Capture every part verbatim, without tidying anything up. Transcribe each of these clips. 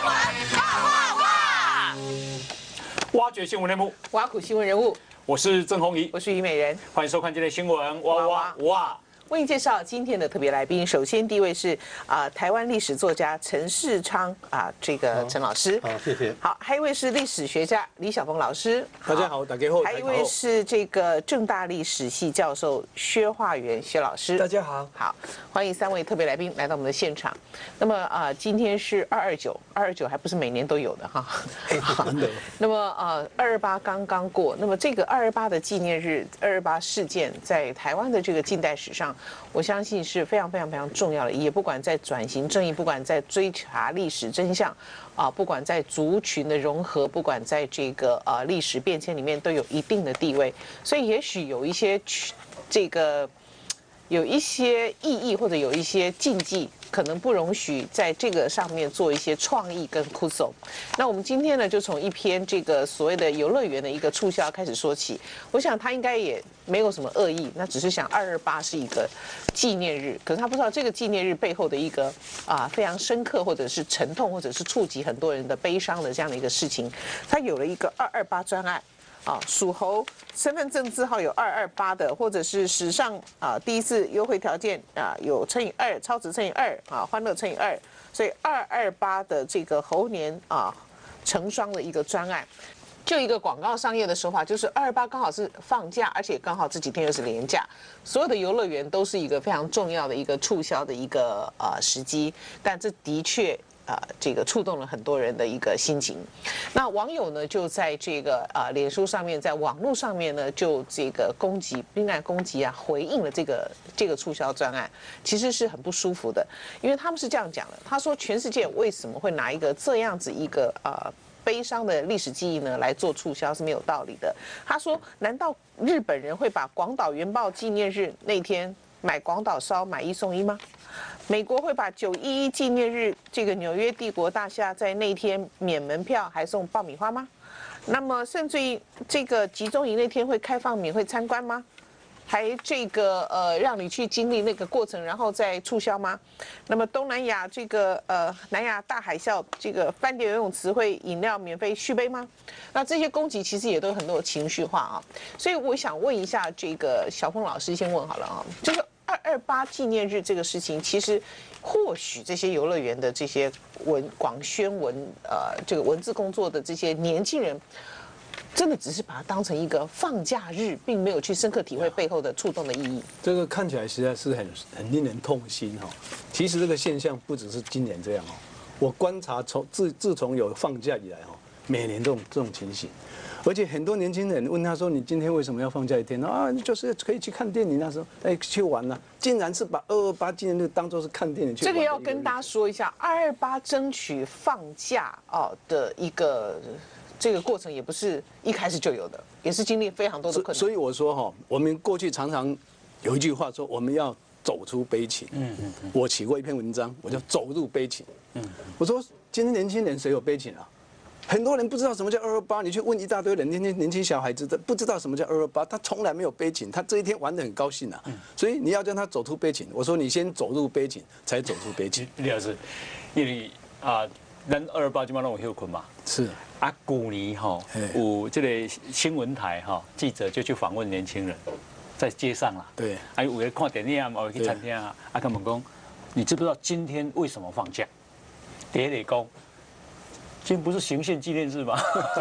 闻，哇哇哇！ 挖掘新闻内幕， 挖苦新闻人物， 我是郑弘仪， 我是虞美人， 欢迎收看今天的新闻，哇哇哇！ 为您介绍今天的特别来宾。首先，第一位是啊、呃、台湾历史作家陈世昌啊、呃，这个陈老师。 好，谢谢。 好，还有一位是历史学家李晓峰老师。 大家好，大家好。 还有一位是这个政大历史系教授薛化元薛老师。 大家好。 好，欢迎三位特别来宾来到我们的现场。那么啊、呃，今天是二二九，二二九还不是每年都有的哈。 真的。 那么呃，二二八刚刚过，那么这个二二八的纪念日，二二八事件在台湾的这个近代史上，我相信是非常非常非常重要的，也不管在转型正义，不管在追查历史真相，啊，不管在族群的融合，不管在这个呃历史变迁里面，都有一定的地位。所以也许有一些这个有一些意义或者有一些禁忌，可能不容许在这个上面做一些创意跟酷搜。那我们今天呢，就从一篇这个所谓的游乐园的一个促销开始说起。我想他应该也没有什么恶意，那只是想二二八是一个纪念日，可是他不知道这个纪念日背后的一个啊非常深刻，或者是沉痛，或者是触及很多人的悲伤的这样的一个事情。他有了一个二二八专案。啊，属猴身份证字号有二二八的，或者是史上啊第一次优惠条件啊有乘以二，超值乘以二啊，欢乐乘以二，所以二二八的这个猴年啊成双的一个专案。就一个广告商业的手法，就是二二八刚好是放假，而且刚好这几天又是连假，所有的游乐园都是一个非常重要的一个促销的一个呃时机，但这的确。呃，这个触动了很多人的一个心情。那网友呢，就在这个呃脸书上面，在网络上面呢，就这个攻击，不应该攻击啊，回应了这个这个促销专案，其实是很不舒服的，因为他们是这样讲的，他说全世界为什么会拿一个这样子一个呃悲伤的历史记忆呢来做促销是没有道理的。他说，难道日本人会把广岛原爆纪念日那天买广岛烧买一送一吗？美国会把九一一纪念日这个纽约帝国大厦在那天免门票还送爆米花吗？那么甚至于这个集中营那天会开放免费参观吗？还这个呃让你去经历那个过程，然后再促销吗？那么东南亚这个呃南亚大海啸这个饭店游泳池会饮料免费续杯吗？那这些攻击其实也都有很多情绪化啊，所以我想问一下这个小峰老师，先问好了啊，就是。二二八纪念日这个事情，其实或许这些游乐园的这些文广宣文呃这个文字工作的这些年轻人，真的只是把它当成一个放假日，并没有去深刻体会背后的触动的意义。 这个看起来实在是很很令人痛心哈。其实这个现象不只是今年这样哦，我观察从自自从有放假以来哈，每年这种这种情形。而且很多年轻人问他说：“你今天为什么要放假一天？”啊，就是可以去看电影。那时候，哎，去玩了、啊，竟然是把二二八纪念日当作是看电影去玩。 这个要跟大家说一下，二二八争取放假哦的一个这个过程，也不是一开始就有的，也是经历非常多的困难。 所以我说哈，我们过去常常有一句话说，我们要走出悲情。嗯嗯嗯。我写过一篇文章，我叫走入悲情。嗯。我说今天年轻人谁有悲情啊？很多人不知道什么叫二二八，你去问一大堆人，年轻年轻小孩子的不知道什么叫二二八，他从来没有悲情，他这一天玩得很高兴啊。所以你要让他走出悲情，我说你先走入悲情，才走出悲情。 李老师，因为啊，咱二二八今晚让我休困嘛。 是啊，去年哈有这个新闻台哈记者就去访问年轻人，在街上啦。 对。 啊，有人看电影啊，有人去餐厅啊，啊，他们讲，你知不知道今天为什么放假？第一个讲。今天不是行宪纪念日吗？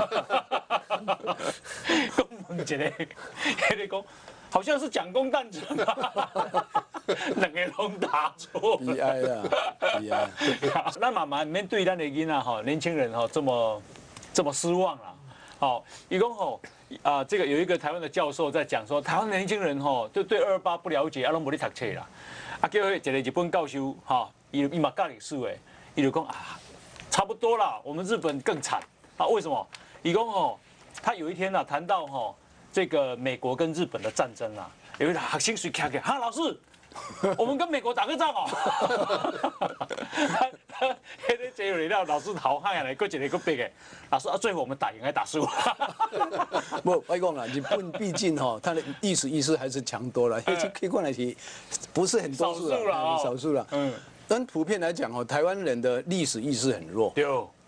公问一个，迄个讲好像是蒋公诞辰啊，两个拢答错。 悲哀啊，悲哀。 那妈妈面对咱的囡仔哈，年轻人哈这么这么失望啦。好，伊讲吼啊，这个有一个台湾的教授在讲说，台湾年轻人吼就对二二八不了解，啊拢无咧读册啦。啊，叫一个日本教授哈，伊伊嘛教历史的，伊就讲啊。差不多啦，我们日本更惨啊！为什么？以公哦，他有一天呢、啊、谈到哈、哦、这个美国跟日本的战争啊，有一个学生水卡给哈老师，我们跟美国打个仗哦。迄个结尾了，老师好汉来，搁一个搁别个，老师啊，最后我们打赢还打输？ 不，我讲了，日本毕竟哈，它的历史意识还是强多了，而且可以看来是，不是很多数了，少数了。嗯。但普遍来讲哦，台湾人的历史意识很弱。 对。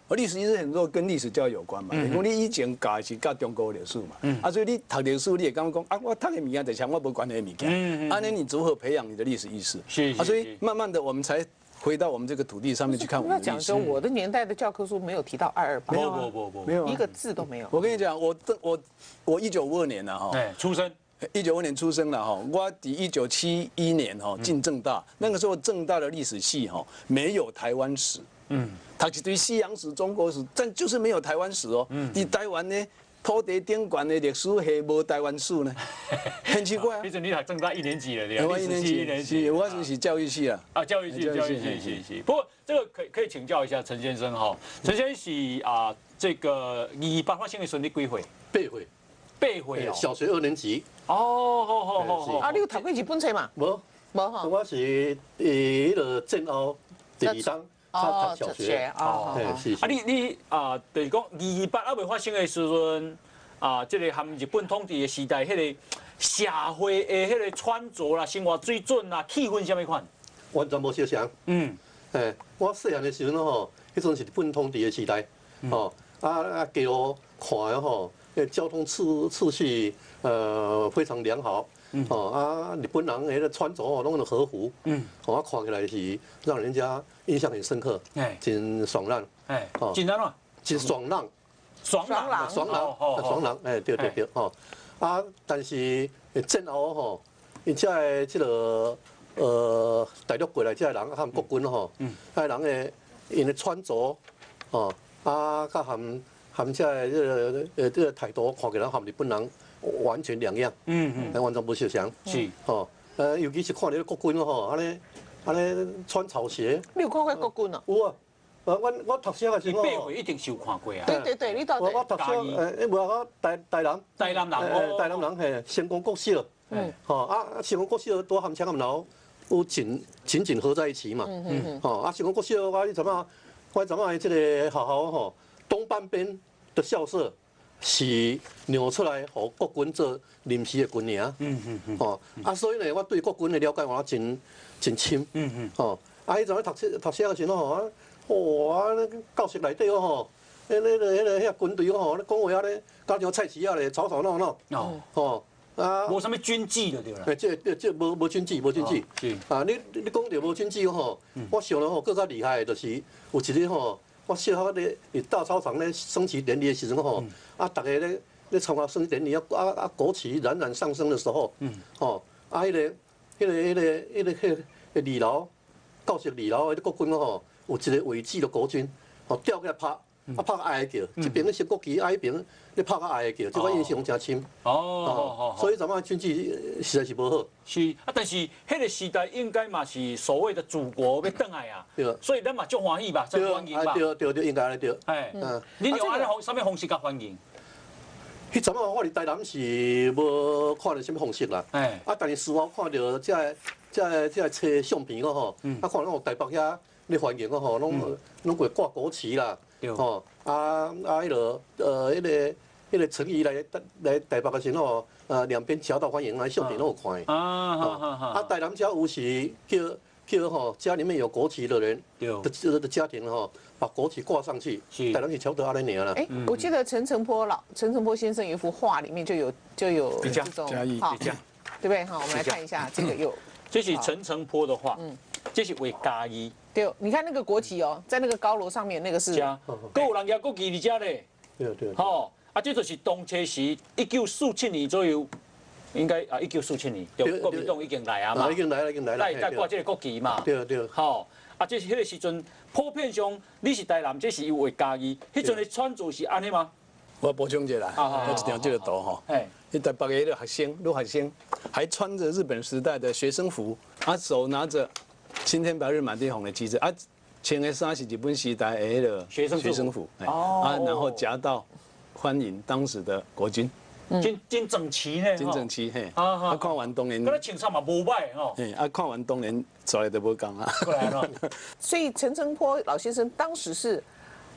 而历史意识很多跟历史教育有关嘛。你讲你以前教的是教中国历史嘛，啊，所以你读历史，你也刚刚讲啊，我读的物件就像我无关的物件，安尼你如何培养你的历史意识？ 是啊，所以慢慢的我们才回到我们这个土地上面去看我们的历史。 那讲说，我的年代的教科书没有提到二二八， 不不不不， 没有啊一个字都没有。 我跟你讲，我我我一九五二年了哈， 哎，出生。 一九五二年出生了哈，我第一九七一年哈进政大，那个时候政大的历史系哈没有台湾史，嗯，读一堆西洋史、中国史，但就是没有台湾史哦。嗯，伫台湾呢，土地顶管的历史系无台湾史呢，很奇怪啊。 其实你读政大一年级了，对吧？ 我一年级， 一年级， 我是是教育系啊。 啊，教育系，教育系，系系。不过这个可以可以请教一下陈先生哈，陈先生是啊，这个二八发生的时候你几岁？ 八岁。 八岁哦， 小学二年级。 哦，好好好好。 啊，你有读过几本册嘛？ 无， 无哈。 我是诶，迄个战后第二档，他读小学。 哦， 是。 啊，你你啊，就是讲二八啊未发生的时阵啊，这个含日本统治的时代，迄个社会的迄个穿着啦、生活水准啦、气氛什么款？ 完全无相像。嗯。诶，我细汉的时阵吼，迄阵是日本统治的时代，吼啊啊，给我看的吼。交通秩秩序呃非常良好，哦啊，日本人迄个穿着哦，拢个和服，嗯，我看起来是让人家印象很深刻，哎，真爽朗， 哎，真安怎？ 真爽朗， 爽朗， 爽朗，爽朗，哎，对对对，哦，啊，但是战后吼，伊遮个即个呃大陆过来遮个人，含国军吼，嗯，遐人诶，因诶穿着，哦，啊，甲含。含遮个这个呃这个态度看起来和日本人完全两样，嗯嗯，完全不相像。 是， 吼，呃，尤其是看到国军吼，安尼安尼穿草鞋。 你有看过国军啊？ 有啊，呃，我我读小的时候， 你八岁一定是有看过啊。 对对对，你到底？ 我我读小，呃，无我台台南。 台南人， 台南人嘿，成功国小，嗯，吼啊，成功国小多含枪含楼，有紧紧紧合在一起嘛，嗯嗯嗯，吼啊，成功国小我你怎么，我怎么这个学校吼？东半边的校舍是扭出来，给国军做临时的军营。嗯嗯嗯。哦，啊，所以呢，我对国军的了解我真真深。嗯嗯。哦，啊，迄阵读册读册的时候吼，哇，那教室内底吼，迄个、迄个、迄个、遐军队吼，咧讲话啊咧，加上菜市啊咧，吵吵闹闹。哦。哦。 啊。无啥物军纪就对啦。 诶，这、这、这无无军纪，无军纪。是。啊，你你讲到无军纪吼，我想了吼，更加厉害的就是有一个吼。我小学咧，伫大操场咧升旗典礼的时阵吼，啊，大家咧咧参加升旗典礼啊啊啊，国旗冉冉上升的时候，吼，啊，迄个、迄个、迄个、迄个、迄个二楼，教室二楼的国军吼，有一个违纪的国军，吼吊起来拍，啊拍个哀叫，这边咧升国旗，啊迄边咧拍个哀叫，这我印象真深。哦，所以咱们军纪实在是无好。 是啊，但是迄个时代应该嘛是所谓的祖国要转来啊，对，所以咱嘛足欢喜吧，真欢迎吧。 对对对，应该咧对。 哎，嗯，你用安尼方什么方式甲欢迎？ 迄阵啊，我伫台南是无看到什么方式啦。哎，啊，但是事后看到这个、这个、这个册相片个吼，啊，看到台北遐咧欢迎个吼，拢拢会挂国旗啦，吼，啊啊，迄个呃，迄个。迄个陈仪来来台北的时候，呃，两边夹道欢迎，来相片都有看。啊，好好好。啊，台南家有是叫叫吼，家里面有国旗的人的的家庭吼，把国旗挂上去。是。台南是差不多安尼尔啦。 哎，我记得陈澄波老陈澄波先生有一幅画，里面就有就有这种好， 对不对？好，我们来看一下这个有。 这是陈澄波的画，嗯，这是为嘉义。 对，你看那个国旗哦，在那个高楼上面那个是。 家，各有人家国旗伫遮咧。 对对。 好。啊，这就是当初时一九四七年左右，应该啊一九四七年，就国民党已经来啊嘛， 已经来了，已经来了， 来来挂这个国旗嘛， 对对。 好，啊，这是迄个时阵普遍上你是台南，这是有会嘉义，迄阵的穿着是安尼吗？ 我补充一下啦，我一张这个图哈，哎，你台北的学生，女学生还穿着日本时代的学生服，啊，手拿着青天白日满地红的旗帜，啊，穿的衫是日本时代的迄个学生学生服，哦，啊，然后夹道。欢迎当时的国军， 真真整齐呢， 真整齐嘿。啊，看完当年， 嗰个穿衫嘛无歹吼。 嘿，啊，看完当年出来都无讲啊。 所以陈澄波老先生当时是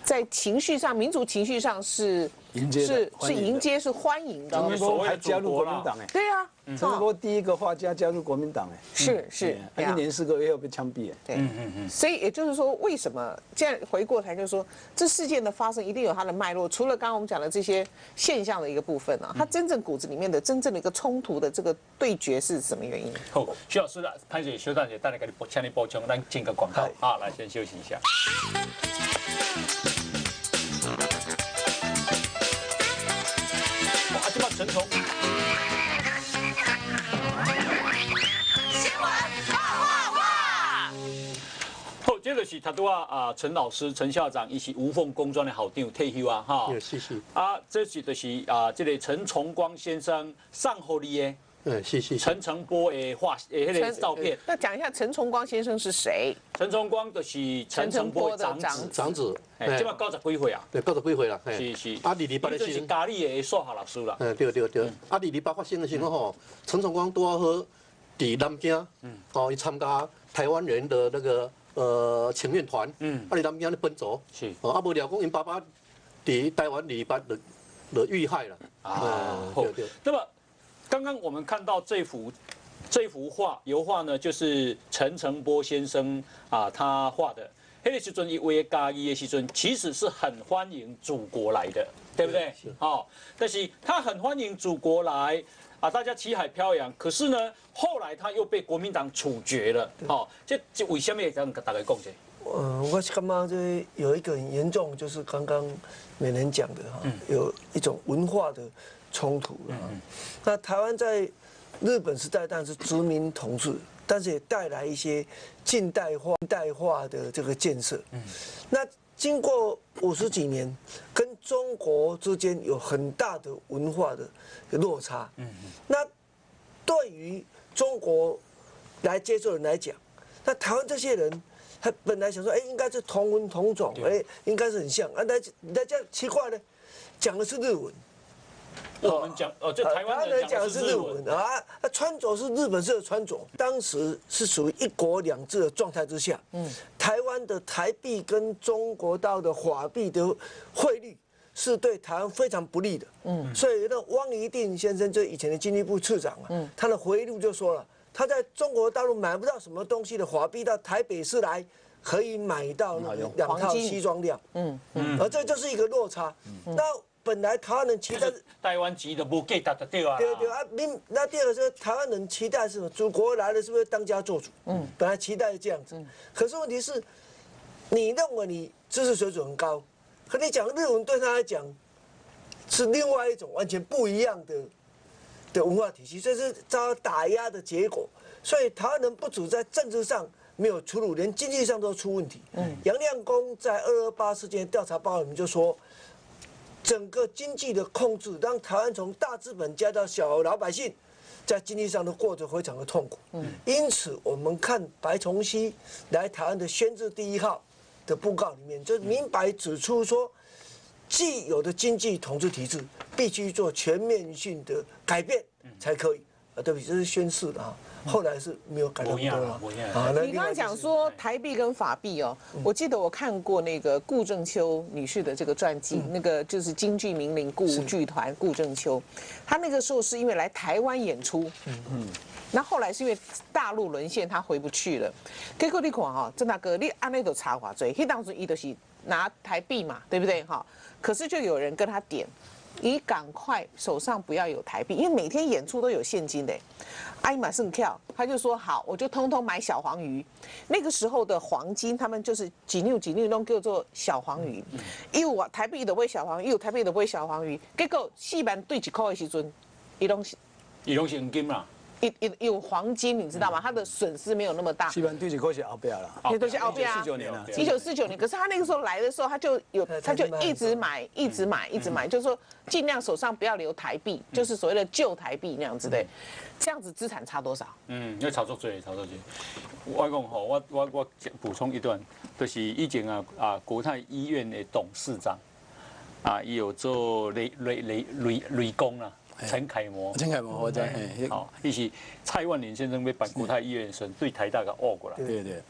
在情绪上，民族情绪上是迎接的是是欢迎的迎接是欢迎的。 陈澄波还加入国民党哎， 对啊， 陈澄波第一个画家加入国民党哎， 是是， 他一年四个月又被枪毙哎。 对，嗯嗯嗯。所以也就是说，为什么这样回过头就是说，这事件的发生一定有它的脉络，除了刚刚我们讲的这些现象的一个部分啊，它真正骨子里面的真正的一个冲突的这个对决是什么原因？ 好，徐老师啦，潘姐休蛋姐，带来给你请你补充，咱进个广告啊，来先休息一下。哇，这把陈从。 新闻哇哇哇！ 好，接着是他都啊啊陈老师、陈校长，一起无缝工专的好长退休啊哈。 是是。 啊，这是就是啊，这个陈崇光先生送给你的。 嗯，是是。 陈澄波的画诶，那个照片。 那讲一下陈崇光先生是谁？ 陈崇光就是陈澄波的长子。 长子， 哎，这把九十几岁啊。 对，九十几岁啦。 是是。 啊，二二八的是咖喱的数学老师啦。 嗯，对对对。啊，二二八发生的时候吼，陈崇光拄好好伫南京，嗯，哦，伊参加台湾人的那个呃请愿团，嗯，啊，伫南京咧奔走， 是。 哦，啊，无了讲因爸爸伫台湾二二八的的遇害了。 啊，对对。那么。刚刚我们看到这幅这幅画油画呢，就是陈澄波先生啊他画的。那个时阵伊为嘉义的时阵，其实是很欢迎祖国来的，对不对？哦，但是他很欢迎祖国来啊，大家旗海飘扬。可是呢，后来他又被国民党处决了。哦，这这为什么也跟大家讲一下？ 呃，我是感觉这有一个很严重，就是刚刚美人讲的哈，有一种文化的冲突了。那台湾在日本时代当然是殖民统治，但是也带来一些近代化、近代化的这个建设。那经过五十几年，跟中国之间有很大的文化的落差。那对于中国来接受人来讲，那台湾这些人。他本来想说，哎，应该是同文同种，哎，应该是很像。啊，那那这样奇怪呢，讲的是日文。 我们讲，哦，就台湾人讲的是日文啊。那穿着是日本式的穿着，当时是属于一国两制的状态之下。嗯，台湾的台币跟中国大陆的华币的汇率是对台湾非常不利的。嗯，所以那汪宜定先生，就以前的经济部次长啊，他的回忆录就说了。他在中国大陆买不到什么东西的华币，到台北市来可以买到两套西装料，嗯嗯，而这就是一个落差。那本来台湾人期待台湾籍的不给他的对啊， 对对啊，你那第二个是台湾人期待是什么？祖国来了是不是当家做主？嗯，本来期待是这样子，可是问题是，你认为你知识水准很高，可你讲日文对他来讲是另外一种完全不一样的。的文化体系，这是遭打压的结果。所以台湾人不止在政治上没有出路，连经济上都出问题。嗯，杨亮公在二二八事件调查报告里面就说，整个经济的控制让台湾从大资本家到小老百姓，在经济上都过得非常的痛苦。嗯，因此我们看白崇禧来台湾的宣制第一号的布告里面，就明白指出说。既有的经济统治体制必须做全面性的改变才可以啊，对不起，这是宣誓的哈。后来是没有改到多了。 啊，你刚刚讲说台币跟法币哦，我记得我看过那个顾正秋女士的这个传记，那个就是京剧名伶顾剧团顾正秋，她那个时候是因为来台湾演出，嗯嗯，那后来是因为大陆沦陷，她回不去了。结果你看哈，郑大哥，你按那都查话追，迄当时伊就是拿台币嘛，对不对哈？可是就有人跟他点，你赶快手上不要有台币，因为每天演出都有现金的。阿姨马胜跳，他就说好，我就通通买小黄鱼。那个时候的黄金，他们就是几六几六弄叫做小黄鱼，有啊台币的不会小黄鱼，有台币的不会小黄鱼。结果四万对一块的时阵，伊拢是伊拢是黄金啦。 有有有黄金，你知道吗？它的损失没有那么大。 基本对几块是后边了， 也都是后边啊。 一九四九年了， 一九四九年。可是他那个时候来的时候，他就有，他就一直买，一直买，一直买，就是说尽量手上不要留台币，就是所谓的旧台币那样子的。这样子资产差多少？嗯， 要炒作罪，炒作罪。我讲吼，我我我补充一段，就是以前啊啊国泰医院的董事长啊，也有做雷雷雷雷雷公啦。陈楷模， 陈楷模，我知。 好，一起蔡万年先生被办国泰医院的时候，对台大个恶过来。 对对。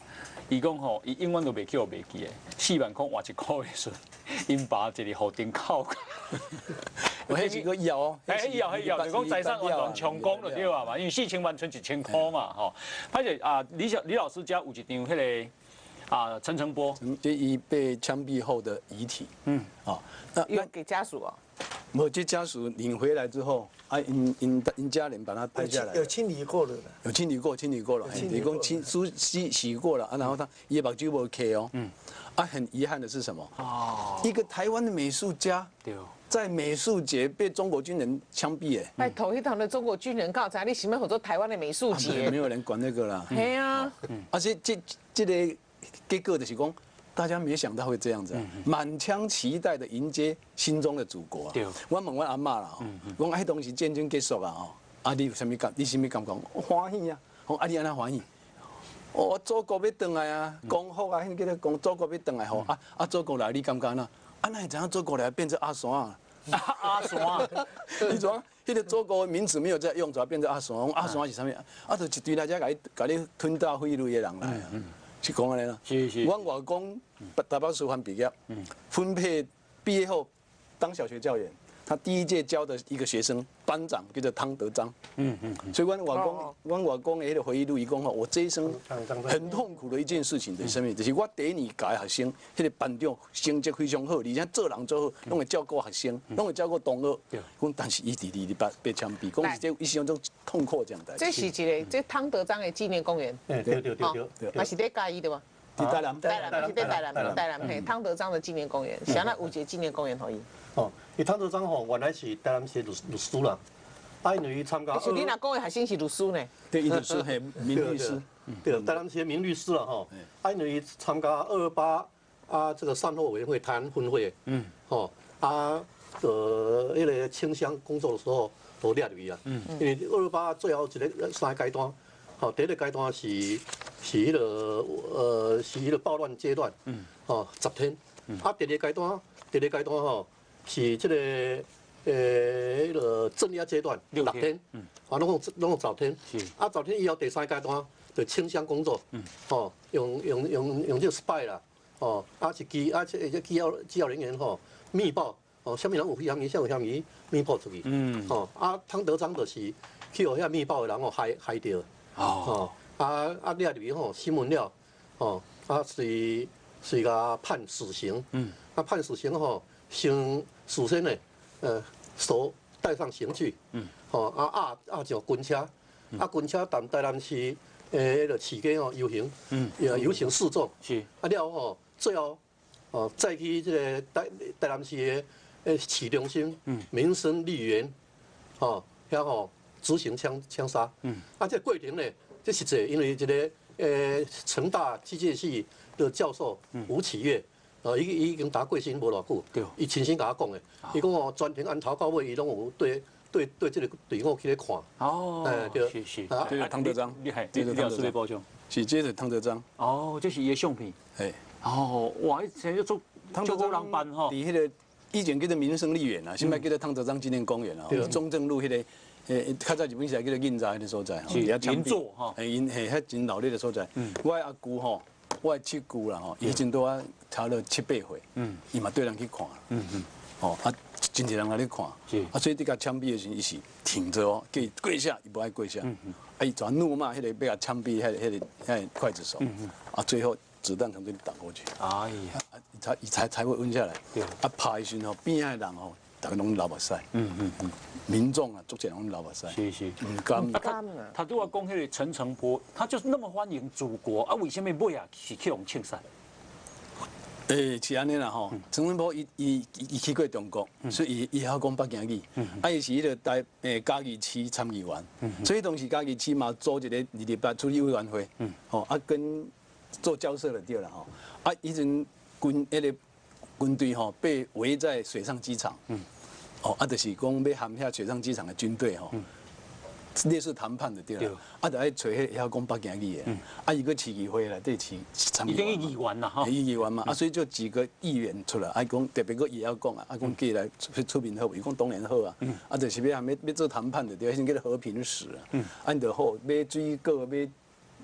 伊讲吼，伊永远都袂叫袂记诶，四万块换一块的时，因爸一日互顶扣。 我迄是个摇， 哎，迄摇迄摇，就讲财产完全充公就对啊嘛，因为四千万存一千块嘛，吼。而且啊，李小李老师家有一张迄个啊陈澄波， 这伊被枪毙后的遗体，嗯，啊，那有给家属哦。 我这家属领回来之后，啊，因因因家人把它拍下来， 有清理过了的， 有清理过，清理过了，你讲清梳洗洗过了啊，然后他也把酒无开哦，嗯，啊，很遗憾的是什么？哦，一个台湾的美术家， 对， 在美术节被中国军人枪毙，哎， 拜托，一堂的中国军人告咱你想要合作台湾的美术节， 没有人管那个啦， 嘿啊， 而且这这个结果就是讲。大家没想到会这样子啊，满腔期待的迎接心中的祖国啊！我问我阿嬷啦，我讲迄当时战争结束啊，吼，啊你有啥物感？你啥物感觉？我欢喜啊！我啊你安怎欢喜？哦，祖国要回来啊，光复啊，迄个讲祖国要回来吼，啊啊祖国来你感觉呢？啊那会怎样祖国来变成阿山啊？ 阿山， 你怎样？迄个祖国名词没有在用，怎么变成阿山？阿山是啥物？啊，就一堆来遮甲你甲你吞大废类的人来啊！是讲安尼啦， 是是。 我外公台北师范毕业，分配毕业后当小学教员。他第一届教的一个学生班长叫做汤德章，嗯嗯。所以我外公，我外公的回忆录，伊讲吼，我这一生很痛苦的一件事情就是什么？就是我第一年教的学生，迄个班长成绩非常好，而且做人做好，拢会照顾学生，拢会照顾同学。讲但是伊弟弟被被枪毙，讲是这一生中痛苦这样的。 这是一个这汤德章的纪念公园， 对对对对对，嘛是在嘉义的吗？ 在台南， 台南是在台南，台南嘿，汤德章的纪念公园，想那五节纪念公园可以。 哦，伊汤德章吼原来是台南市律律师啦，啊因为参加。 是你若讲的学生是律师呢？ 对，律师系名律师， 对，台南市名律师啦吼，啊因为参加二二八啊这个善后委员会台湾分会，嗯，吼啊呃迄个清乡工作的时候都列入去啊，嗯，因为二二八最后一个三个阶段。好，第一个阶段是是迄个呃是迄个暴乱阶段，嗯，哦十天，啊第二个阶段，第二个阶段吼是这个呃迄个镇压阶段六天，嗯，啊拢用拢用十天，是，啊十天以后第三个阶段就清乡工作，嗯，哦用用用用这个 spy 啦，哦啊是机啊这这机要机要人员吼密报，哦啥物人有嫌疑，啥有嫌疑密报出去，嗯，哦啊汤德章就是去互遐密报的人吼害害掉。哦，啊啊列入去吼新闻了，哦，啊是是甲判死刑，嗯，啊判死刑吼，先首先呢，呃手带上刑具，嗯，哦啊压压上军车，啊军车谈台南市诶迄个市街吼游行，嗯，也游行示众，是，啊了吼最后哦再去这个台台南市的诶市中心，嗯，民生绿园，哦遐吼。执行枪枪杀，嗯，啊，这过程呢，这实际因为一个呃成大机械系的教授吴启月，呃，伊伊已经打过身无偌久，对，伊亲身甲我讲的，伊讲哦，全程安头到尾，伊拢有对对对这个队伍去咧看， 哦，哎对，是是，这是汤德章， 厉害，这是汤德章包装， 是这是汤德章， 哦，这是伊的相片，哎，哦，哇，以前就做汤德章人办吼， 伫迄个以前叫做民生绿园啊，现在叫做汤德章纪念公园啊，中正路迄个。诶，较早日本时代叫做印扎迄个所在， 是银座哈， 诶，因嘿遐真闹热的所在。我阿姑吼，我的七姑啦吼，已经都啊差了七八岁，嗯，伊嘛对人去看，嗯嗯，哦啊，真侪人来咧看，是，啊，所以伫甲枪毙的时候，伊是挺着哦，叫伊跪下，伊不爱跪下，嗯嗯，啊，伊转怒骂迄个被他枪毙，迄个迄个迄个刽子手，嗯嗯，啊，最后子弹从这里打过去，哎呀，啊，才才才会温下来，对，啊，拍的时候边仔的人吼。大家拢流目屎，嗯嗯嗯，民众啊，逐渐拢流目屎， 是是， 唔甘。 甘啊！ 他对我讲，迄个陈澄波，他就是那么欢迎祖国啊，为什么尾啊是去用庆杀？ 诶，是安尼啦吼。陈澄波伊伊伊去过中国，所以伊伊晓讲北京语，啊，伊是迄个台诶嘉义市参议员，所以当时嘉义市嘛组一个二二八处理委员会，吼啊跟做交涉了对啦吼，啊以前军迄个。军队吼被围在水上机场，嗯，哦，啊，就是讲要含下水上机场的军队吼，类似谈判的对啦，啊，就爱找迄晓讲北京语的，啊，一个市议会来对市参议员， 议员啦哈， 议员嘛，啊，所以就几个议员出来，啊，讲特别个也要讲啊，啊，讲过来出出面好，伊讲当然好啊，啊，就是要含要要做谈判的对，先叫做和平使啊，啊，就好买水果买。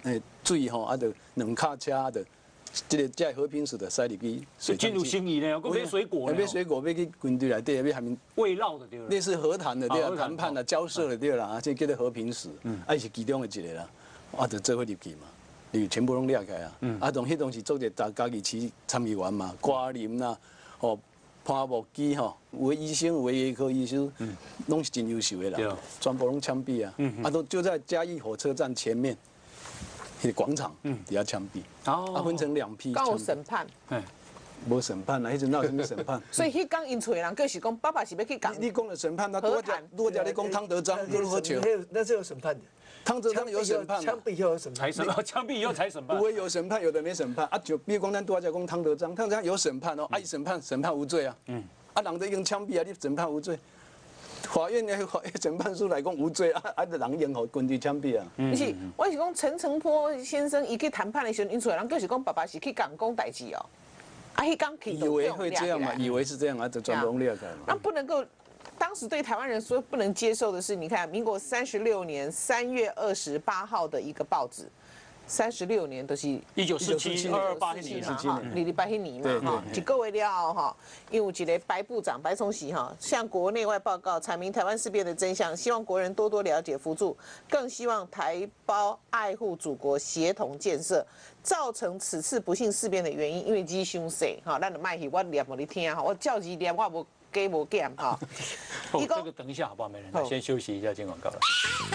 诶水吼，啊，就两卡车的，这个在和平时的塞入去水进入心仪呢，我买水果呢， 买水果要去军队内底，要下面慰绕的对了， 类似和谈的对啦， 哦和谈谈判啦、交涉的对啦，啊，这叫做和平时，啊，是其中的一个啦，啊，就做伙入去嘛。你全部拢掠开啊！啊，同迄当时做者家家己市参议员嘛，瓜林啦，吼，潘木基吼，有的医生，有的牙科医生，拢是真优秀的啦，全部拢枪毙啊！啊，都就在嘉义火车站前面，迄个广场底下枪毙，啊，分成两批。 刚有审判， 无审判啦，迄阵哪有什么审判？ 所以迄刚因找的人，就是讲爸爸是要去讲。 你讲的审判，那多家多家你讲汤德章，如何求？ 那是有审判的。 汤德章有审判， 枪毙以后有审判， 才审判，枪毙以后才审判。 有的有审判，有的没审判啊。就比如讲，咱多家讲汤德章，汤德章有审判哦，啊，审判审判无罪啊。嗯。啊，人都已经枪毙啊，你审判无罪，法院的法审判书来讲无罪啊，啊，就人用互军队枪毙啊。 不是，我是讲陈澄波先生伊去谈判的时候，因出来人就是讲爸爸是去讲讲代志哦。啊，迄刚去以为会这样嘛？以为是这样啊，就全部裂开嘛。 那不能够。当时对台湾人说不能接受的是，你看民国三十六年三月二十八号的一个报纸，三十六年都是一九四七二二八年嘛哈，礼礼拜迄年嘛哈，一个月了哈，因为有一个白部长白崇禧哈向国内外报告阐明台湾事变的真相，希望国人多多了解扶助，更希望台胞爱护祖国，协同建设。造成此次不幸事变的原因，因为鸡凶死哈，咱就卖去我念给你听哈，我照字念我无。给我减哈， 哦，这个等一下好不好？没人，先休息一下，进广告了。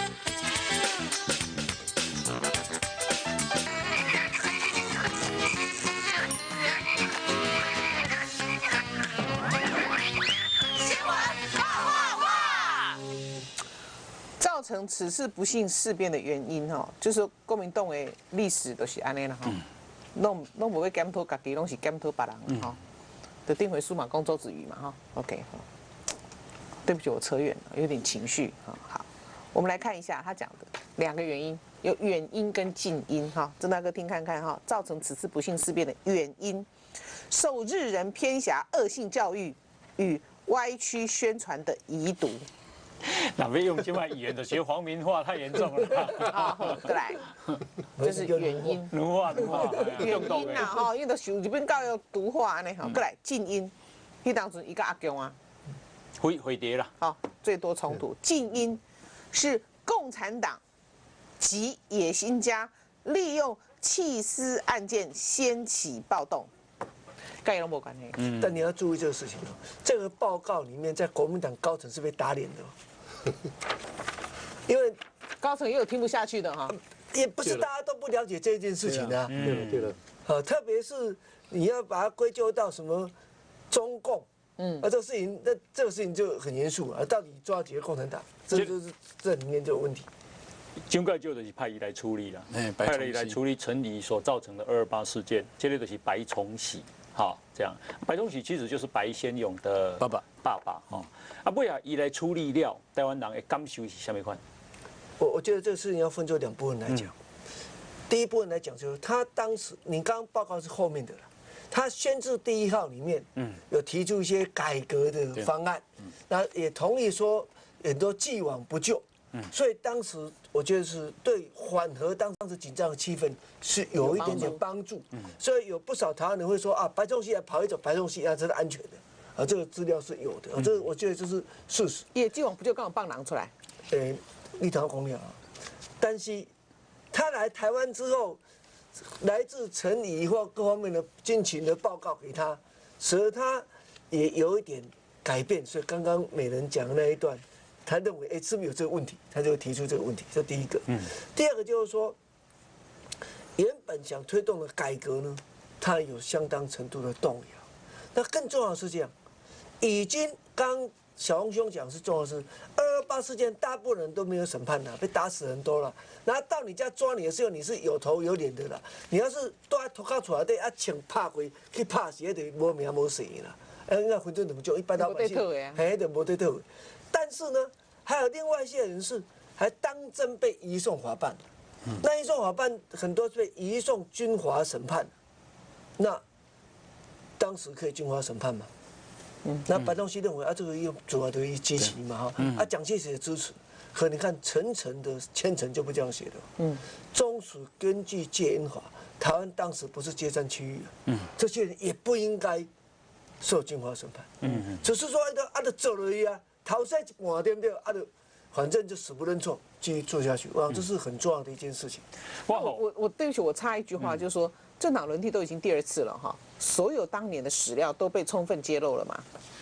新闻哇哇哇！ 造成此次不幸事变的原因哈，就是国民党的历史都是安尼啦哈，拢拢无要检讨家己，拢是检讨别人哈。的定回数码公周子瑜嘛哈 ，OK 好，对不起我扯远了，有点情绪哈。好，我们来看一下他讲的两个原因，有远因跟近因哈，郑大哥听看看哈，造成此次不幸事变的原因，受日人偏狭恶性教育与歪曲宣传的遗毒。 哪边用境外语言的学黄明话太严重了。 好，再来，这是原因。 奴化奴化， 原因呐哈，因为都受日本教育毒化安尼哈。再来近因，迄当时一个阿公啊， 回回跌了。 好，最多冲突。近因是共产党及野心家利用弃尸案件掀起暴动。跟也都没关系。 嗯，但你要注意这个事情哦。这个报告里面，在国民党高层是被打脸的。因为高层也有听不下去的哈， 也不是大家都不了解这件事情的、啊。 对了对了， 好，特别是你要把它归咎到什么中共，嗯，啊，这个事情，那这个事情就很严肃啊，到底抓几个共产党，这就是这里面就有问题。 经过就就是派伊来处理了，派了伊来处理陈仪所造成的二二八事件，这类就是白崇禧。好，这样，白崇禧其实就是白先勇的爸爸， 爸爸哈。啊，不呀，伊来处理了，台湾人的感受是什么款？ 我我觉得这个事情要分作两部分来讲。嗯、第一部分来讲，就是他当时，你刚刚报告是后面的了，他宣制第一号里面，嗯，有提出一些改革的方案，嗯，那也同意说很多既往不咎。嗯，所以当时我觉得是对缓和当时紧张的气氛是有一点点帮助。嗯，所以有不少台湾人会说啊，白崇禧来跑一走，白崇禧啊，这是安全的，啊，这个资料是有的，啊，这个我觉得这是事实。 也既往不咎，刚好棒拿出来。 诶，立陶公了，但是他来台湾之后，来自陈仪或各方面的军情的报告给他，使得他也有一点改变。所以刚刚美人讲的那一段。他认为，哎，是不是有这个问题？他就提出这个问题，这第一个。嗯。第二个就是说，原本想推动的改革呢，它有相当程度的动摇。那更重要的是这样，已经刚小红兄讲是重要的是，二二八事件大部分人都没有审判的，被打死人多了。然后到你家抓你的时候，你是有头有脸的啦。你要是都在头壳出来，对啊，请拍回去拍死，就无名无姓啦。哎，那分这怎么就一般老百姓，哎，就无对头。但是呢，还有另外一些人士还当真被移送法办，嗯、那移送法办很多是被移送军法审判，那当时可以军法审判吗？嗯、那白崇禧认为啊，这个用主要的支持嘛哈，嗯、啊蒋介石也支持， 可你看层层的千层就不这样写的。嗯，中属根据戒严法，台湾当时不是接战区域啊，嗯，这些人也不应该受军法审判。嗯嗯，只是说按照按照走而已啊，逃赛一半对不对？按照反正就死不认错，继续做下去。哇，这是很重要的一件事情。 我我我对不起，我插一句话，就是说政党轮替都已经第二次了哈，所有当年的史料都被充分揭露了嘛。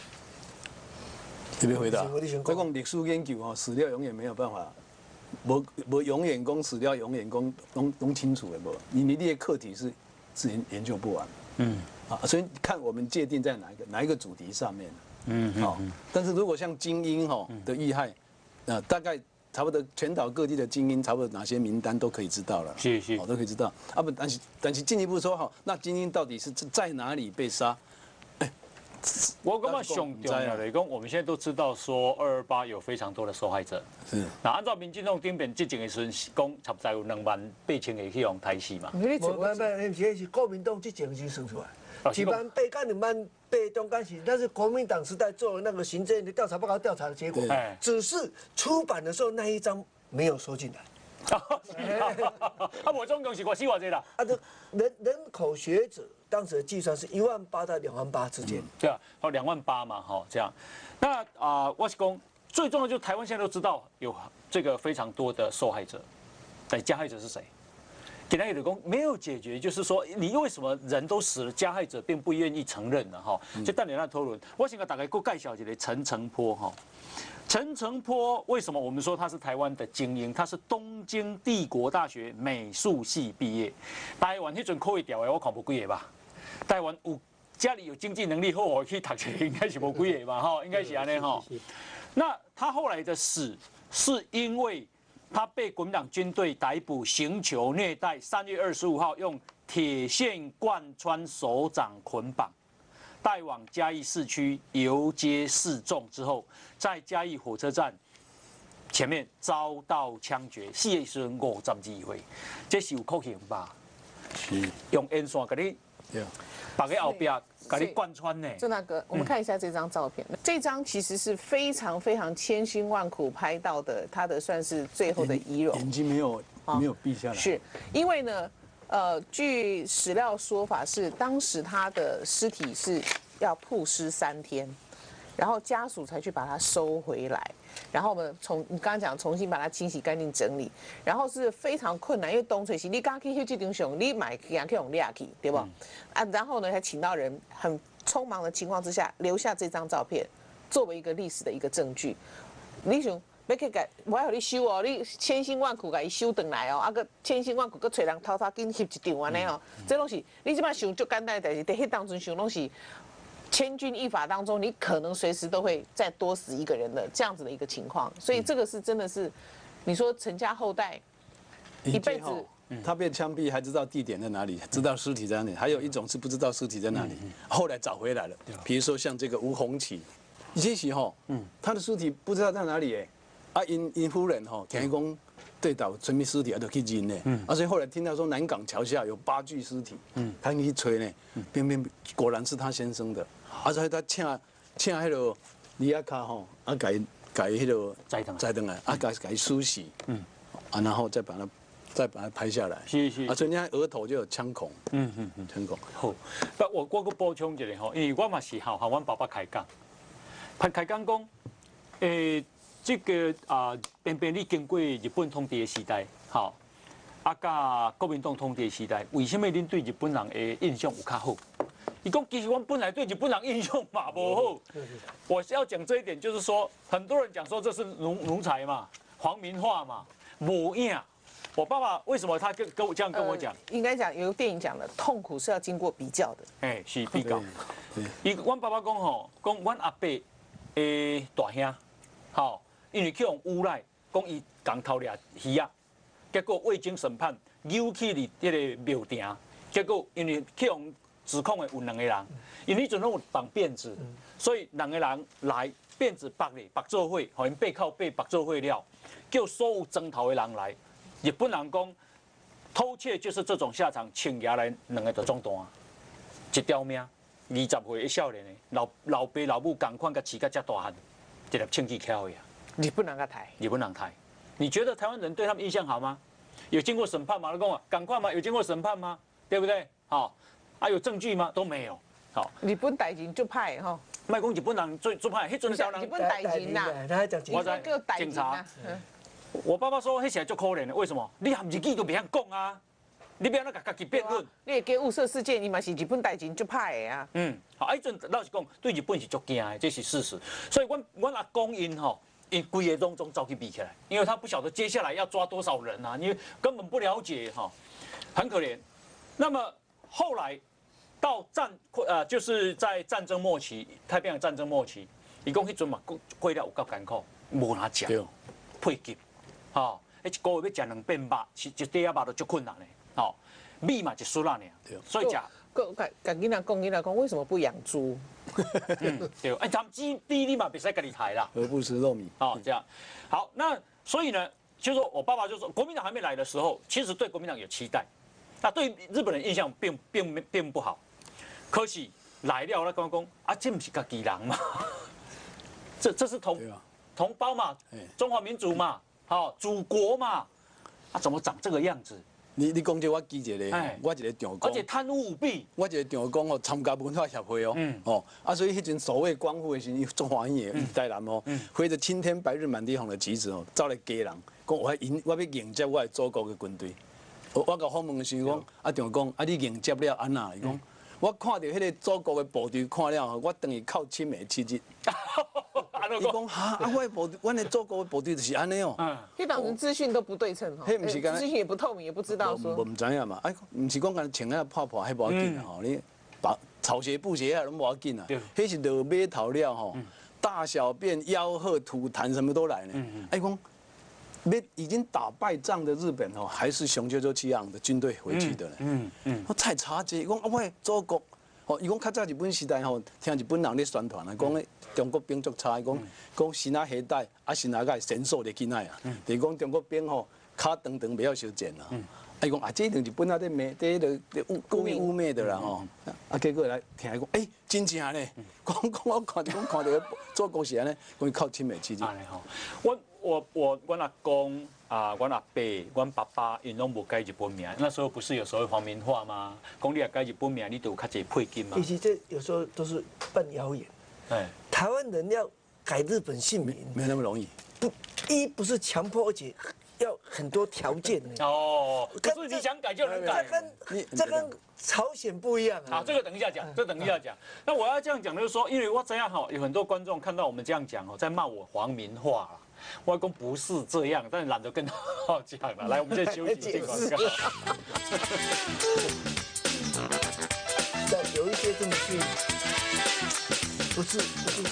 特别回答，我讲历史研究哦，史料永远没有办法，无无永远讲史料永远讲拢拢清楚的无，你你的课题是是研研究不完。嗯，啊，所以看我们界定在哪一个哪一个主题上面。嗯，好，但是如果像精英哈的遇害。呃，大概差不多全岛各地的精英，差不多哪些名单都可以知道了， 是是， 哦都可以知道。啊不，但是但是进一步说哈，那精英到底是在哪里被杀？哎， 我感觉上重要的，讲我们现在都知道说二二八有非常多的受害者，是。那按照民进党顶边之前的时阵，讲差不多有两万八千个去用台死嘛。 无不不，那是国民党之前先算出来。一万八跟两万八中间是，那是国民党时代做的那个行政的调查报告调查的结果，只是出版的时候那一张没有收进来。 啊，我总共是我四万这啦。 啊，这人人口学者当时的计算是一万八到两万八之间。 对啊，好两万八嘛，哈这样。那啊，我是讲最重要就是台湾现在都知道有这个非常多的受害者，但加害者是谁？简单有的讲没有解决，就是说你为什么人都死了，加害者并不愿意承认呢？哈，就等你那讨论。我先给大家过介绍一下陈澄波哈。陈澄波为什么我们说他是台湾的精英？他是东京帝国大学美术系毕业。台湾那阵考一条的我看不几个吧。台湾有家里有经济能力好，我去读书应该是无几个吧？哈，应该是安尼哈。那他后来的死是因为。他被国民党军队逮捕，刑求虐待。三月二十五号，用铁线贯穿手掌捆绑，带往嘉义市区游街示众之后，在嘉义火车站前面遭到枪决，死的时候五十二岁，这是有酷刑吧？是用烟线给你，把个后边。给你贯穿呢， 郑大哥，我们看一下这张照片。这张其实是非常非常千辛万苦拍到的，他的算是最后的遗容。 眼睛没有没有闭下来。 是因为呢，呃，据史料说法是，当时他的尸体是要曝尸三天，然后家属才去把它收回来。然后我们从你刚刚讲重新把它清洗干净整理，然后是非常困难，因为东水是你刚去这张相，你买给人去用抓去，对不？嗯、啊，然后呢，才请到人，很匆忙的情况之下留下这张照片，作为一个历史的一个证据。你想要去改，我要你修哦，你千辛万苦给伊修回来哦，啊个千辛万苦搁找人偷偷紧翕一张安尼哦，这拢是你即摆想最简单的代志，在迄当中想拢是。千钧一发当中，你可能随时都会再多死一个人的这样子的一个情况，所以这个是真的是，你说陈家后代一辈子， 他被枪毙还知道地点在哪里，知道尸体在哪里，还有一种是不知道尸体在哪里，后来找回来了。比如说像这个吴鸿起，其实哈，他的尸体不知道在哪里哎，啊因因夫人哈，田公对倒村民尸体啊都去认呢，啊所以后来听到说南港桥下有八具尸体，他去吹呢，偏偏果然是他先生的。啊，所以他请请迄个李亚卡吼，啊，改改迄个载登载登来，啊，改改梳洗，嗯，啊，然后再把它再把它拍下来， 是是， 啊，所以你看额头就有枪孔， 嗯嗯嗯， 枪孔。 好，不，我我个补充一下吼，因为我嘛是好和阮爸爸开讲，开开讲讲，诶，这个啊，偏偏你经过日本统治的时代，好，啊，甲国民党统治的时代，为什么恁对日本人的印象有较好？你讲其实我本来对日本人印象嘛不好，我要讲这一点，就是说很多人讲说这是奴奴才嘛，皇民化嘛，无影。我爸爸为什么他跟跟我这样跟我讲？ 呃、应该讲有电影讲的，痛苦是要经过比较的。 哎、欸，是比较。伊阮爸爸讲吼，讲阮阿伯诶大兄，吼，因为去用诬赖，讲伊共偷掠鱼啊，结果未经审判，扭去伫迄个庙埕，结果因为去用。指控的有两个人，因为迄阵拢有绑辫子，所以两个人来辫子绑咧，绑做伙，互因背靠背绑做伙了，叫所有征讨的人来。日本人讲偷窃就是这种下场，请牙来两个就中弹，一条命，二十岁的少年的老老爸老母共款甲饲甲遮大汉，一粒枪支敲去啊！ 你不能个台， 日本人台。你觉得台湾人对他们印象好吗？有经过审判吗？老公啊，赶快吗？有经过审判吗？对不对？好，啊有证据吗？都没有。好， 日本代人就派哈， 卖讲日本人最最派，迄阵台湾人， 日本代人呐， 他还讲我知叫代人呐。 我爸爸说，迄时就可怜的，为什么？你含日语都别晓讲啊，你别那个家己辩论。 你会给雾社事件，伊嘛是日本代人就派的啊。 嗯，好，啊，迄阵老实讲，对日本是足惊的，这是事实。所以阮阮阿公因吼。因规个拢总走去比起来，因为他不晓得接下来要抓多少人啊，因为根本不了解哈，很可怜。那么后来到战呃，就是在战争末期，太平洋战争末期，伊讲迄阵嘛，过了有够艰苦，无哪食，配给，吼，迄一个月要食两遍肉，是一碟仔肉都足困难的，吼，米嘛一输啦呢，所以食。 个甲甲囡仔讲，囡仔讲为什么不养猪？ 嗯，对，哎，他们鸡第一你嘛别使家己抬啦， 何不食肉糜？ 哦，这样，好，那所以呢，就说我爸爸就说，国民党还没来的时候，其实对国民党有期待，那对日本人印象并并并不好，可惜来了，那刚讲啊，这不是家己人嘛，这这是同同胞嘛，中华民族嘛，好，祖国嘛，啊，怎么长这个样子？ 你你讲这我记一个，我一个长官， 而且贪污舞弊， 我一个长官哦，参加文化协会哦，哦，啊，所以迄阵所谓光复的时候，中华英的台南哦，挥着青天白日满地红的旗子哦，走来家人，讲我迎我要迎接我的祖国的军队。我甲访问的时候讲，啊长官，啊你迎接了安那？伊讲，我看到迄个祖国的部队看了，我等于靠亲的七日。伊讲哈，啊，我的部队，阮的祖国的部队就是安尼哦。嗯。 这当时资讯都不对称哈， 迄不是干， 资讯也不透明，也不知道说。 我唔知影嘛，哎，唔是讲干穿啊泡泡，迄无要紧啊吼，你把草鞋布鞋啊拢无要紧啊。迄是落马头了吼，大小便、吆喝、吐痰什么都来呢。哎讲，要已经打败仗的日本哦，还是雄赳赳气昂的军队回去的呢。嗯嗯。我太差这，讲啊，我祖国。哦，伊讲较早日本时代吼，听日本人咧宣传啊，讲咧中国兵足差，讲讲新啊携带啊新啊个神兽的囡仔啊，就是讲中国兵吼脚长长袂晓修剪啊。啊，伊讲啊，这一定日本啊在骂，这咧污故意污蔑的啦吼。啊，结果来听伊讲，诶，真正咧，讲讲我看着讲看着祖国是安尼，讲靠亲美起去。 安尼吼，我我我我阿公。啊，阮阿伯、阮爸爸因拢无改日本名，那时候不是有所谓皇民化吗？讲你也改日本名，你都有较济配金嘛。 其实这有时候都是半谣言。哎，台湾人要改日本姓名， 没那么容易。 不，一不是强迫，而且要很多条件呢。 哦，可是你想改就能改。 这跟这跟朝鲜不一样啊。 好，这个等一下讲，这等一下讲。那我要这样讲，就是说，因为我这样哈，有很多观众看到我们这样讲哦，在骂我皇民化了。外公不是这样，但是懒得跟他讲了。来，我们先休息一广告。 但有一些真的是不是不是。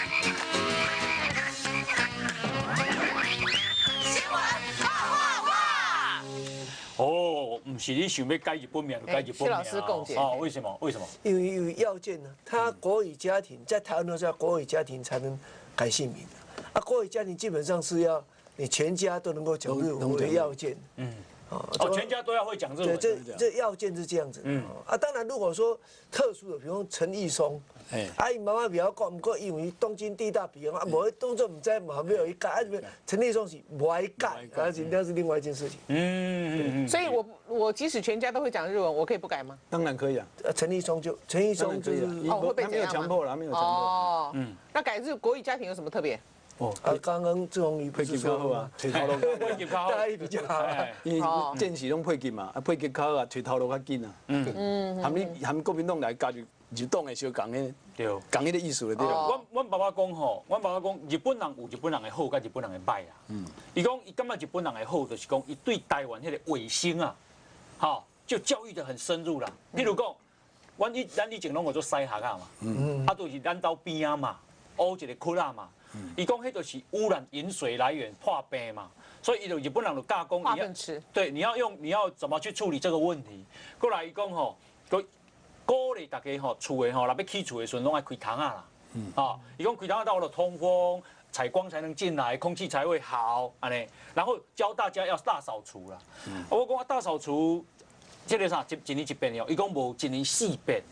新闻哇哇哇！ 哦，不是你想要改日本名就改日本名老师共解哦？为什么？为什么？ 因为有要件呢，他国语家庭在台湾都是要国语家庭才能改姓名的。啊，国语家庭基本上是要你全家都能够讲日文为要件。嗯， 哦，全家都要会讲日文。 对，这这要件是这样子。嗯，啊，当然如果说特殊的，比如陈奕松，哎，阿姨妈妈比较讲，不过因为东京地大比啊，无动作唔知嘛，没有一改，啊，陈奕松是不爱改，而且那是另外一件事情。 嗯， 所以我我即使全家都会讲日文，我可以不改吗？ 当然可以啊。 呃，陈奕松就陈奕松就是哦，会被他没有强迫啦，没有强迫。哦， 嗯，那改日国语家庭有什么特别？ 哦，啊，刚刚志宏宇不是说啊， 腿头路配给较好， 大家比较好， 因为战士拢配给嘛，啊配给较好啊，腿头路较紧啊。嗯嗯，含你含国民党来加入日党的小讲的，对，讲迄个意思了对。 阮阮爸爸讲吼，阮爸爸讲日本人有日本人的好，甲日本人的歹啦。嗯，伊讲伊感觉日本人的好，就是讲伊对台湾迄个卫星啊，好就教育得很深入啦。譬如讲，阮以咱以前拢有做西学啊嘛，嗯，啊就是咱兜边啊嘛，乌一个窟啊嘛。伊讲，迄就是污染饮水来源破病嘛，所以伊就日本人就教讲， 化粪池， 对，你要用你要怎么去处理这个问题？过来伊讲吼，鼓鼓励大家吼，厝的吼，若要起厝的时阵，拢爱开窗啊啦，啊，伊讲开窗啊，到了通风，采光才能进来，空气才会好，安尼，然后教大家要大扫除啦。我讲大扫除，这个啥一一年一遍哦，伊讲无一年四遍。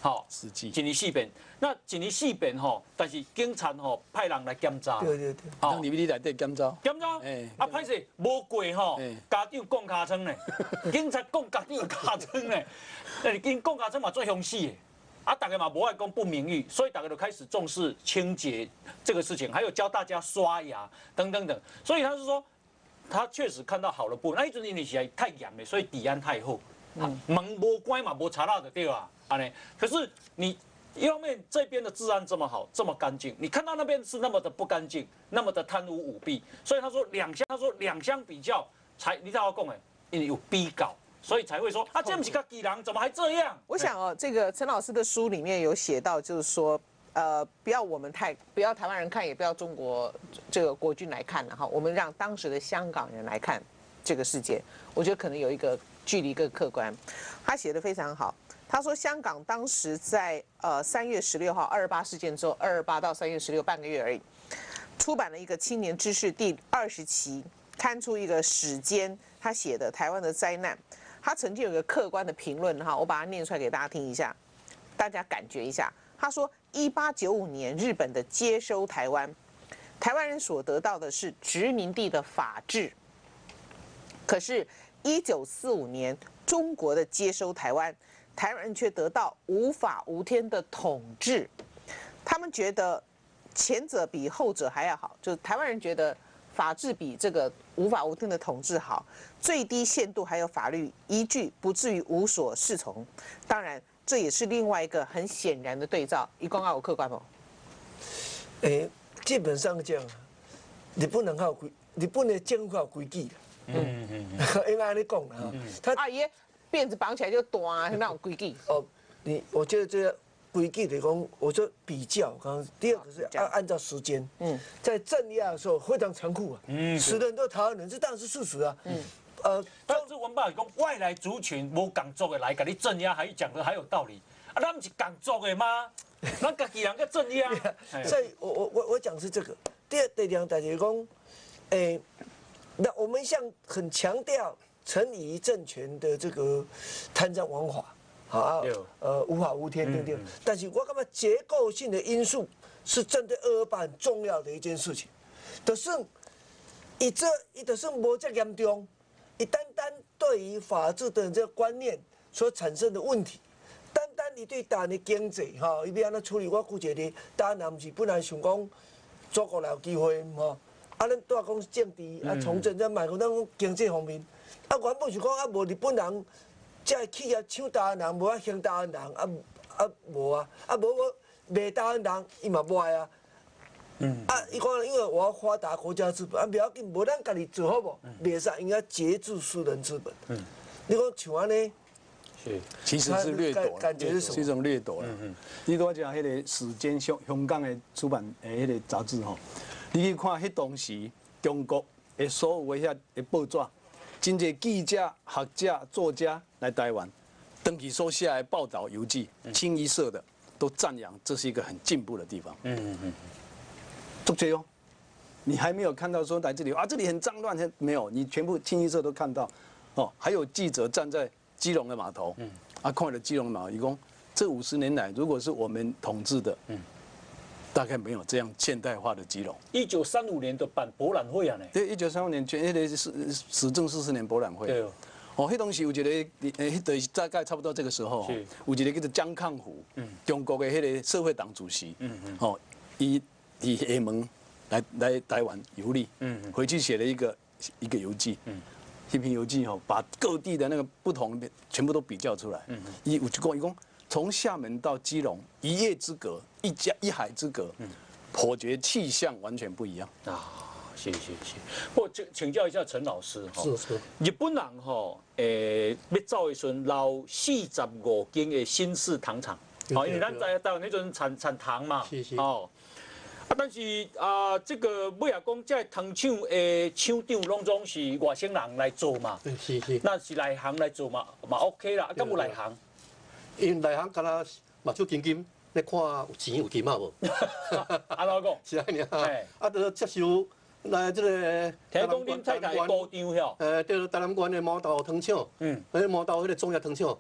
好， 实际一年四遍。那一年四遍吼，但是警察吼派人来检查。 对对对， 让你们内底检查。 检查， 哎啊，歹势无过吼哎， 家长讲尻川呢，警察讲家长尻川呢，但是因讲尻川嘛最凶死的。啊，大家嘛不爱讲不名誉，所以大家就开始重视清洁这个事情，还有教大家刷牙等等等。所以他是说，他确实看到好的部分。那一阵因为是太严了，所以治安太好，门无关嘛，无查到就对啊，安尼。可是你一方面这边的治安这么好，这么干净，你看到那边是那么的不干净，那么的贪污舞弊，所以他说两相，他说两相比较才，你知道我讲哎，因为有比较。所以才会说啊，这不是个基人，怎么还这样？ 我想哦，这个陈老师的书里面有写到，就是说，呃，不要我们太，不要台湾人看，也不要中国这个国军来看了哈，我们让当时的香港人来看这个事件，我觉得可能有一个距离更客观。他写得非常好，他说香港当时在呃三月十六号二二八事件之后，二二八到三月十六半个月而已，出版了一个青年知识第二十期，刊出一个史间他写的台湾的灾难。他曾经有一个客观的评论哈，我把它念出来给大家听一下，大家感觉一下。他说，一八九五年日本的接收台湾，台湾人所得到的是殖民地的法治，可是，一九四五年中国的接收台湾，台湾人却得到无法无天的统治。他们觉得前者比后者还要好，就是台湾人觉得法治比这个无法无天的统治好，最低限度还有法律依据，不至于无所适从。当然，这也是另外一个很显然的对照。一共要有客观不？ 诶，基本上讲，日本人还有规，日本的政府还有规矩。嗯嗯嗯，应该安尼讲啊。他阿爷辫子绑起来就短，那种规矩。 哦，你我觉得这个规矩来讲，我说比较，刚刚第二个是按按照时间，嗯，在镇压的时候非常残酷啊，嗯，死的人都是台湾人，这当然是事实啊，嗯，呃， 但是文爸讲外来族群无港族的来给你镇压，还讲的还有道理啊，咱不是港族的吗？咱家己人个镇压， 所以我我我我讲是这个。第二、第二，大家讲，诶，那我们向很强调陈仪政权的这个贪赃枉法。好，呃，无法无天，对不对？但是我感觉结构性的因素是针对二二八很重要的一件事情。就是伊这伊就是无这严重，伊单单对于法治的这个观念所产生的问题，单单你对台湾的经济哈，伊要安怎处理？我估计你台湾人是本来想讲祖国来有机会哈，啊，咱都要讲政治啊，从政咱卖讲咱讲经济方面，啊，原本是讲啊，无日本人。这企业抢台湾人，无啊兴台湾人，啊啊无啊，啊无我卖台湾人，伊嘛不爱啊。嗯。啊，伊讲因为我要发达国家资本，啊不要紧，无咱家己做好无，袂使应该节制私人资本。嗯。你讲像安尼， 是，其实是掠夺了， 感觉是什么？ 是一种掠夺了。嗯嗯。你拄讲迄个《时间》香香港的出版诶，迄个杂志吼，你去看迄当时中国的所有的遐的报纸。真侪记者、学者、作家来台湾，登记所写的报道游记，清一色的都赞扬这是一个很进步的地方。嗯嗯嗯，足多哦，你还没有看到说来这里啊，这里很脏乱，没有，你全部清一色都看到。哦，还有记者站在基隆的码头，嗯，啊，看了基隆的码头，一共这五十年来，如果是我们统治的，嗯。大概没有这样现代化的基隆。 一九三五年的办博览会啊呢？ 对，一九三五年全迄个是始政四十年博览会。对哦。哦，迄当时有一个，诶，迄大概差不多这个时候，有一个叫做姜抗虎，嗯，中国的迄个社会党主席，嗯嗯，哦，伊以厦门来来台湾游历，嗯嗯，回去写了一个一个游记，嗯，一篇游记哦，把各地的那个不同全部都比较出来，嗯嗯，伊有就讲，伊讲。从厦门到基隆，一叶之隔，一家一海之隔，嗯，颇觉气象完全不一样啊！谢谢谢。不，请请教一下陈老师哈， 是是。 日本人哈，诶，要走的时阵留四十五间的新式糖厂，哦，因为咱在台湾那阵产产糖嘛， 是是。 哦，啊，但是啊，这个尾啊讲，这糖厂的厂长拢总是外省人来做嘛， 是是。 那是内行来做嘛，嘛 OK 啦，啊，敢有内行？ 因内行敢若目睭金金，咧看有钱有金啊无？ 安怎讲？ 是安尼啊，啊，就接受来这个。 听讲恁太太高张晓。 诶，对，台南县的毛豆糖厂，嗯，迄毛豆迄个中药糖厂，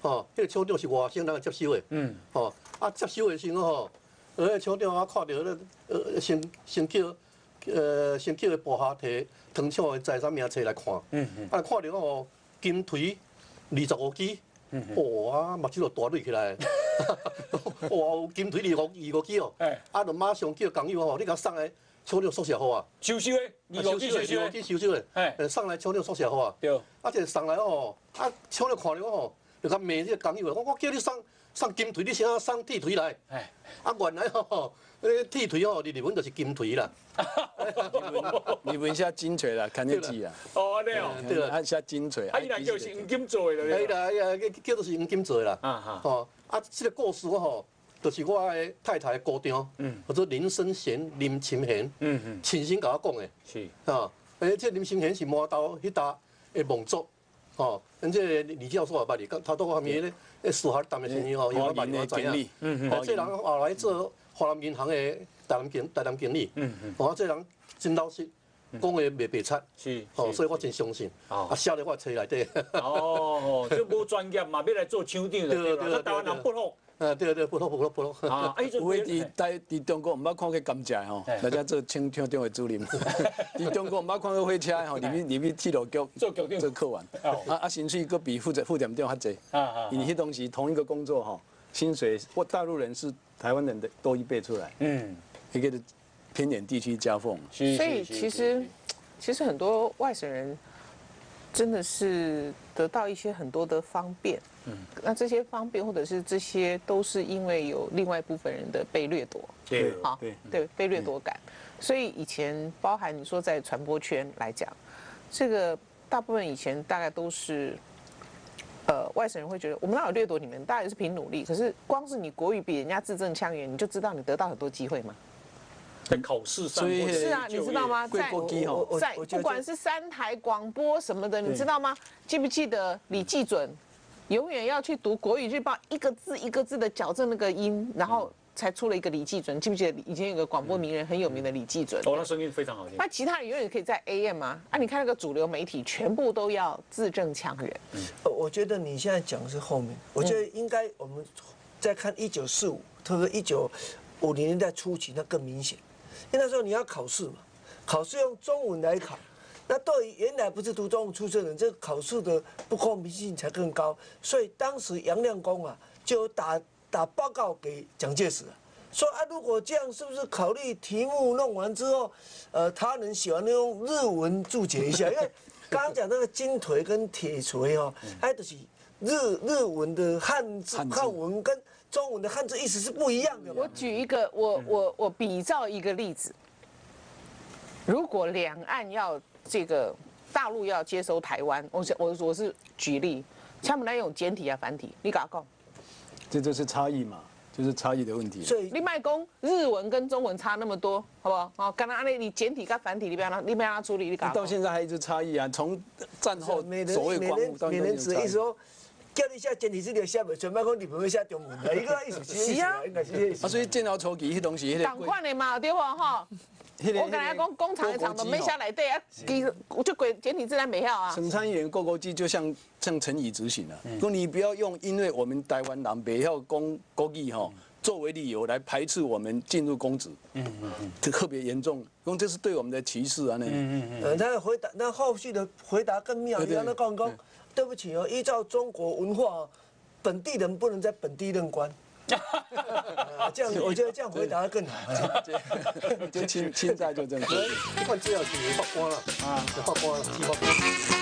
吼，迄个厂长是外省人接手的，嗯，吼，啊接手的时候吼，迄个厂长啊看到迄呃先先叫呃先叫个部下摕糖厂的财产名册来看，嗯嗯，啊看到吼金槌二十五支，哇，目睭就大蕊起来，哇，有金槌二五二五支哦，啊，就马上叫工友吼，你甲送来厂长宿舍好啊， 收收的，二五支收收二五支收收的，哎，送来厂长宿舍好啊， 对， 啊，这送来吼，啊，厂长看到吼，就甲骂这个工友，我我叫你送送金槌，你先啊送铁锤来，哎，啊，原来吼，那铁锤吼，日文就是金锤啦。 你闻下金锤啦，看得起啊。 哦，安尼哦， 对了，按下金锤。 啊，伊若叫是黄金做的了。哎啦哎呀，叫做是黄金做的啦。啊哈。吼，啊，这个故事我吼，就是我的太太姑丈，嗯，叫做林生贤、林清贤，嗯嗯，亲身甲我讲的。是。啊，诶，这林清贤是麻豆迄搭的蒙族，吼，咱这李教授也捌哩，头拄下面咧，诶，苏哈淡的生意吼，伊也捌哩，我知影。嗯嗯。这人后来做华南银行的台南经台南经理，嗯嗯，哦，这人真老实，讲话袂白贼，是，哦，所以我真相信，啊，写伫我册内底。哦， 这无专业嘛，要来做厂长就对了，台湾人不好。 啊，对对，不错不错不错。 啊，有诶，伫台伫中国毋捌看过甘蔗吼，大家做厂厂长的主任。伫中国毋捌看过火车吼，入去入去铁路局做局长做科员。啊啊，薪水佫比副副店长较济。啊啊，因为迄当时同一个工作吼，薪水或大陆人是台湾人的多一倍出来。嗯，一个偏远地区夹缝。 所以其实其实很多外省人真的是得到一些很多的方便。嗯，那这些方便或者是这些都是因为有另外一部分人的被掠夺， 对， 好，对对，被掠夺感。所以以前包含你说在传播圈来讲，这个大部分以前大概都是，呃，外省人会觉得我们哪有掠夺你们，大家也是凭努力。可是光是你国语比人家字正腔圆，你就知道你得到很多机会吗？ 在考试上， 是啊，你知道吗？在在不管是三台广播什么的，你知道吗？记不记得李济准？永远要去读国语日报，一个字一个字的矫正那个音，然后才出了一个李济准。记不记得以前有个广播名人很有名的李济准？ 哦，那声音非常好听。 那其他人永远可以在 A M 啊，啊，你看那个主流媒体全部都要字正腔圆。 嗯，我觉得你现在讲的是后面，我觉得应该我们再看一九四五，特别一九五零年代初期，那更明显，因为那时候你要考试嘛，考试用中文来考。那对于原来不是读中文出身的人，这个考试的不公平性才更高。所以当时杨亮公啊，就打打报告给蒋介石，说啊，如果这样，是不是考虑题目弄完之后，呃，他能写完用日文注解一下？因为刚刚讲那个金锤跟铁锤哦，它就是日日文的汉字汉文跟中文的汉字意思是不一样的。 我举一个，我我我比照一个例子，如果两岸要这个大陆要接收台湾，我我我是举例，他们来用简体啊繁体，你敢讲？ 这就是差异嘛，就是差异的问题。 所以你卖讲日文跟中文差那么多，好不好？哦，刚刚安你简体跟繁体，你不要让你不要让处理，你敢？ 到现在还一直差异啊，从战后所谓光复到现在。 每人只意思说，叫你写简体字，你写不全班讲你不会写中文的，一个意思是啊，应该是啊，所以建窑初期迄东西， 同款的嘛，对不哈？我跟他讲，工厂的厂都没下来对啊，我就鬼简体字来没效啊。 省参议员购购机就像像陈仪执行了，说你不要用，因为我们台湾人不要讲国语哈作为理由来排斥我们进入公职，嗯嗯嗯，特别严重，因为这是对我们的歧视啊那。嗯嗯嗯。他的回答，那后续的回答更妙，你让他讲讲，对不起哦，依照中国文化，本地人不能在本地任官。这样我觉得这样回答更好。 就现现在就这样。 你看这样子发光了啊，发光了，发光。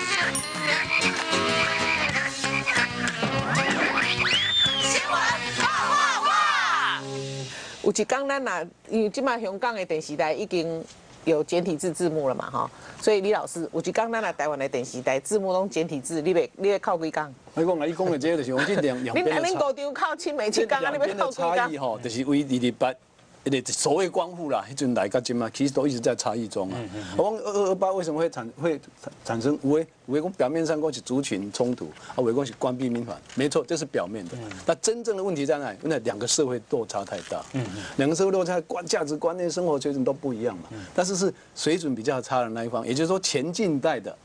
新闻哇哇哇！ 有一天咱呐，因为今麦香港的电视台已经有简体字字幕了嘛哈，所以李老师，有一天咱来台湾的电视台字幕拢简体字，你袂你会靠几工？ 我讲啊，你讲的这个就是我这两两边的差。 恁恁高中靠清美七工，啊，你要靠几工？ 差异吼，就是为二二八，一个所谓光复啦，迄阵来到今嘛，其实都一直在差异中啊。我讲二二二八为什么会产会产生有诶有诶讲表面上讲是族群冲突，啊，有诶讲是关闭民法，没错，这是表面的。那真正的问题在哪里？那两个社会落差太大，两个社会落差观价值观念、生活水准都不一样嘛。但是是水准比较差的那一方，也就是说前近代的。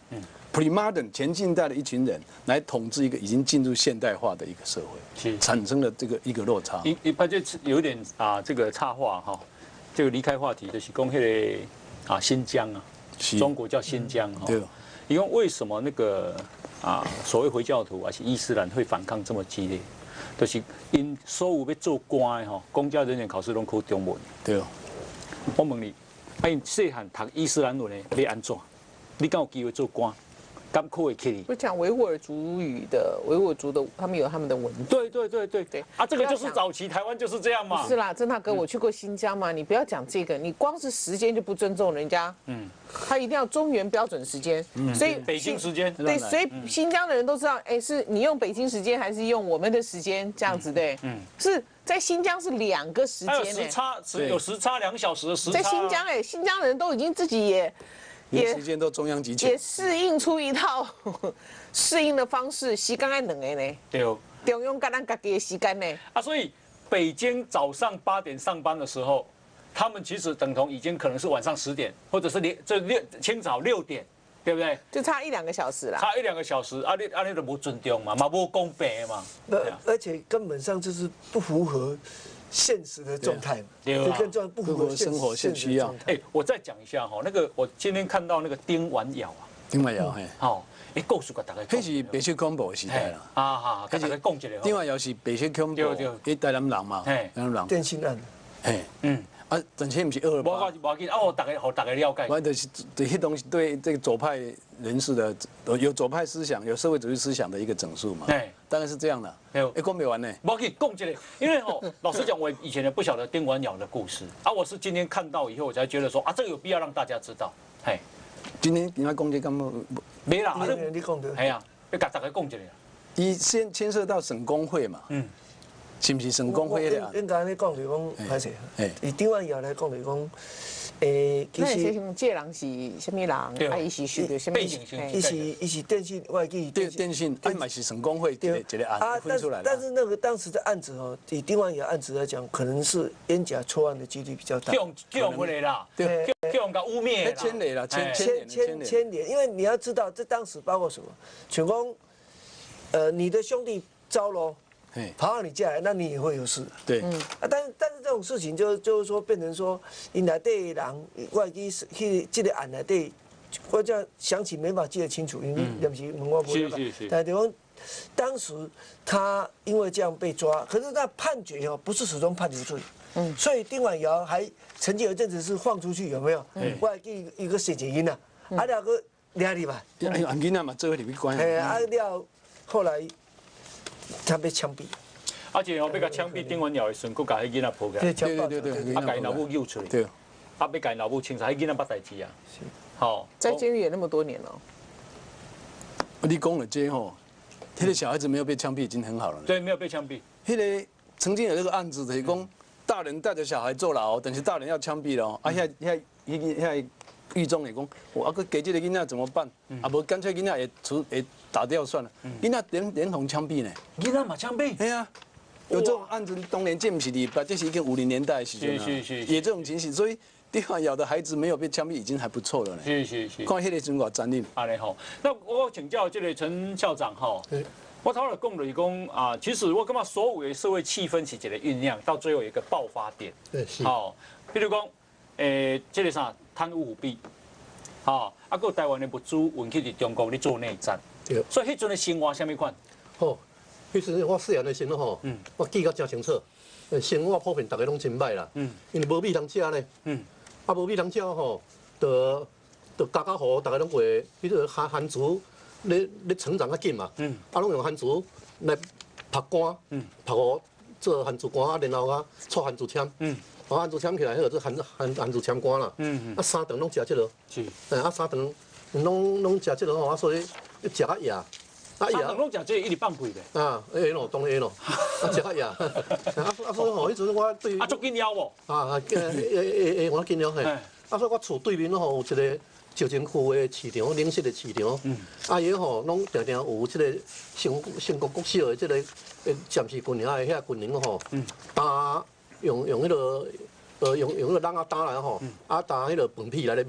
pre-modern 前近代的一群人来统治一个已经进入现代化的一个社会，产生了这个一个落差。 一一般就有点啊，这个插话哈，这个离开话题就是讲那个啊新疆啊，中国叫新疆哈。对。因为为什么那个啊所谓回教徒而且伊斯兰会反抗这么激烈？就是因所有要做官的吼，公家人员考试拢考中文。 对。 我问你，啊因细汉读伊斯兰文的要安怎？你敢有机会做官？敢考会起你？ 我讲维吾尔族语的，维吾尔族的，他们有他们的文字。 对对对对对。啊，这个就是早期台湾就是这样嘛。 是啦，郑大哥，我去过新疆嘛，你不要讲这个，你光是时间就不尊重人家。嗯。他一定要中原标准时间。嗯。所以北京时间。 对，所以新疆的人都知道，哎，是你用北京时间还是用我们的时间这样子对？嗯。是在新疆是两个时间。 还有时差，有时差两小时的时差。 在新疆哎，新疆的人都已经自己也。 也时间都中央集权， 也适应出一套适应的方式，时间爱两个呢。 对哦， 中央跟咱家己的时间呢。 啊，所以北京早上八点上班的时候，他们其实等同已经可能是晚上十点，或者是连这六清早六点，对不对？ 就差一两个小时啦。 差一两个小时，啊你啊你都不尊重嘛，嘛不公平嘛。 而而且根本上就是不符合现实的状态嘛， 对， 更重要不符合生活现需要。 哎，我再讲一下哈，那个我今天看到那个丁婉瑶啊， 丁婉瑶嘿， 好，哎，故事给大家。 那是白色恐怖的时代啦。 啊哈，跟大家讲一下。 丁婉瑶是白色恐怖，迄台南人嘛，台南人。 电信案。 嘿，嗯。啊，而且不是二二八。 我我紧，啊，我大概好大概了解。 我就是对迄东西对这个左派人士的有左派思想、有社会主义思想的一个整数嘛。对，当然是这样的。哎，讲没完呢。 我紧讲一个，因为哦，老实讲，我以前也不晓得丁婉瑶的故事，啊，我是今天看到以后，我才觉得说啊，这个有必要让大家知道。嘿， 今天你要讲这个么？ 没啦， 你讲的。 哎呀，要甲大家讲一个。 伊先牵涉到省工会嘛。嗯。是不是省工会的？ 应该你讲就讲，歹势。以丁婉瑶来讲就讲，诶，其实这人是什么人？啊，伊是属于什么？ 伊是伊是电信，我记电电信，啊嘛是省工会一个一个案分出来。 但是那个当时的案子哦，以丁婉瑶案子来讲，可能是冤假错案的几率比较大。 用用回来啦，对，用个污蔑啦， 牵连啦，牵牵牵牵连。因为你要知道，这当时包括什么？全公，呃，你的兄弟招喽。跑到你家来，那你也会有事。 对， 嗯啊，但是但是这种事情就就是说变成说，你内底人，我去去这个案内底，我这样想起没法记得清楚，因为对不起，问我不了。是是是。但对方当时他因为这样被抓，可是他判决哦不是始终判有罪，嗯，所以丁婉瑶还曾经有一阵子是放出去，有没有？嗯，我还记一个谢姐英呐，啊两个俩礼拜， 按囡仔嘛做里面关。 哎，啊了后来。他被枪毙， 而且哦，被他枪毙，丁婉瑶的孙，佫把迄囡仔抱起来， 对对对对， 啊，把伊老母救出来，对，啊，要把伊老母清查，迄囡仔捌代志啊，好， 在监狱也那么多年了。 你讲了这吼，那个小孩子没有被枪毙已经很好了。 对，没有被枪毙。 那个曾经有这个案子，就是讲大人带着小孩坐牢，等是大人要枪毙了，啊，遐遐迄遐狱中也讲，我啊，佮给这个囡仔怎么办？啊，无干脆囡仔也处也。打掉算了，囡仔连连同枪毙呢？ 囡仔嘛枪毙？ 对啊，有这种案子，当年这不是你，这是一个五零年代的时阵啊，也这种情形，所以丁婉瑶的孩子没有被枪毙，已经还不错了呢。 是是是。 看迄个阵我战力。 安尼吼，那我请教这个陈校长吼，我头来讲了，讲啊，其实我感觉所有的社会气氛是一个酝酿，到最后有一个爆发点。 对是。 好，比如讲，诶，这个啥贪污舞弊，好，啊，个台湾的物资运去伫中国咧做内战。所以迄阵的生活什么款？ 吼，迄阵我细汉的时阵吼，我记得真清楚。生活普遍大家拢真歹啦，因为无米通食呢。啊，无米通食吼，就就家家户户大家拢话，迄个番番薯咧咧成长较紧嘛。啊，拢用番薯来晒干，晒好做番薯干，啊，然后啊搓番薯签。啊，番薯签起来，迄个做番番番薯签干啦。啊，三顿拢食这个。是。啊，三顿拢拢食这个吼，啊，所以。食较野，啊野，拢食这一直放屁的。 啊，会咯，当然会咯。啊，食较野。啊啊，所以吼，迄阵我对。 啊，足紧了无？ 啊啊，诶诶诶，我紧了嘿。啊，所以我厝对面吼有一个石城区的市场，零食的市场。嗯。啊，伊吼拢定定有即个成成国国小的即个诶暂时军营的遐军营吼。嗯。打用用迄个呃用用迄个人啊打来吼，啊打迄个粪屁来咧卖。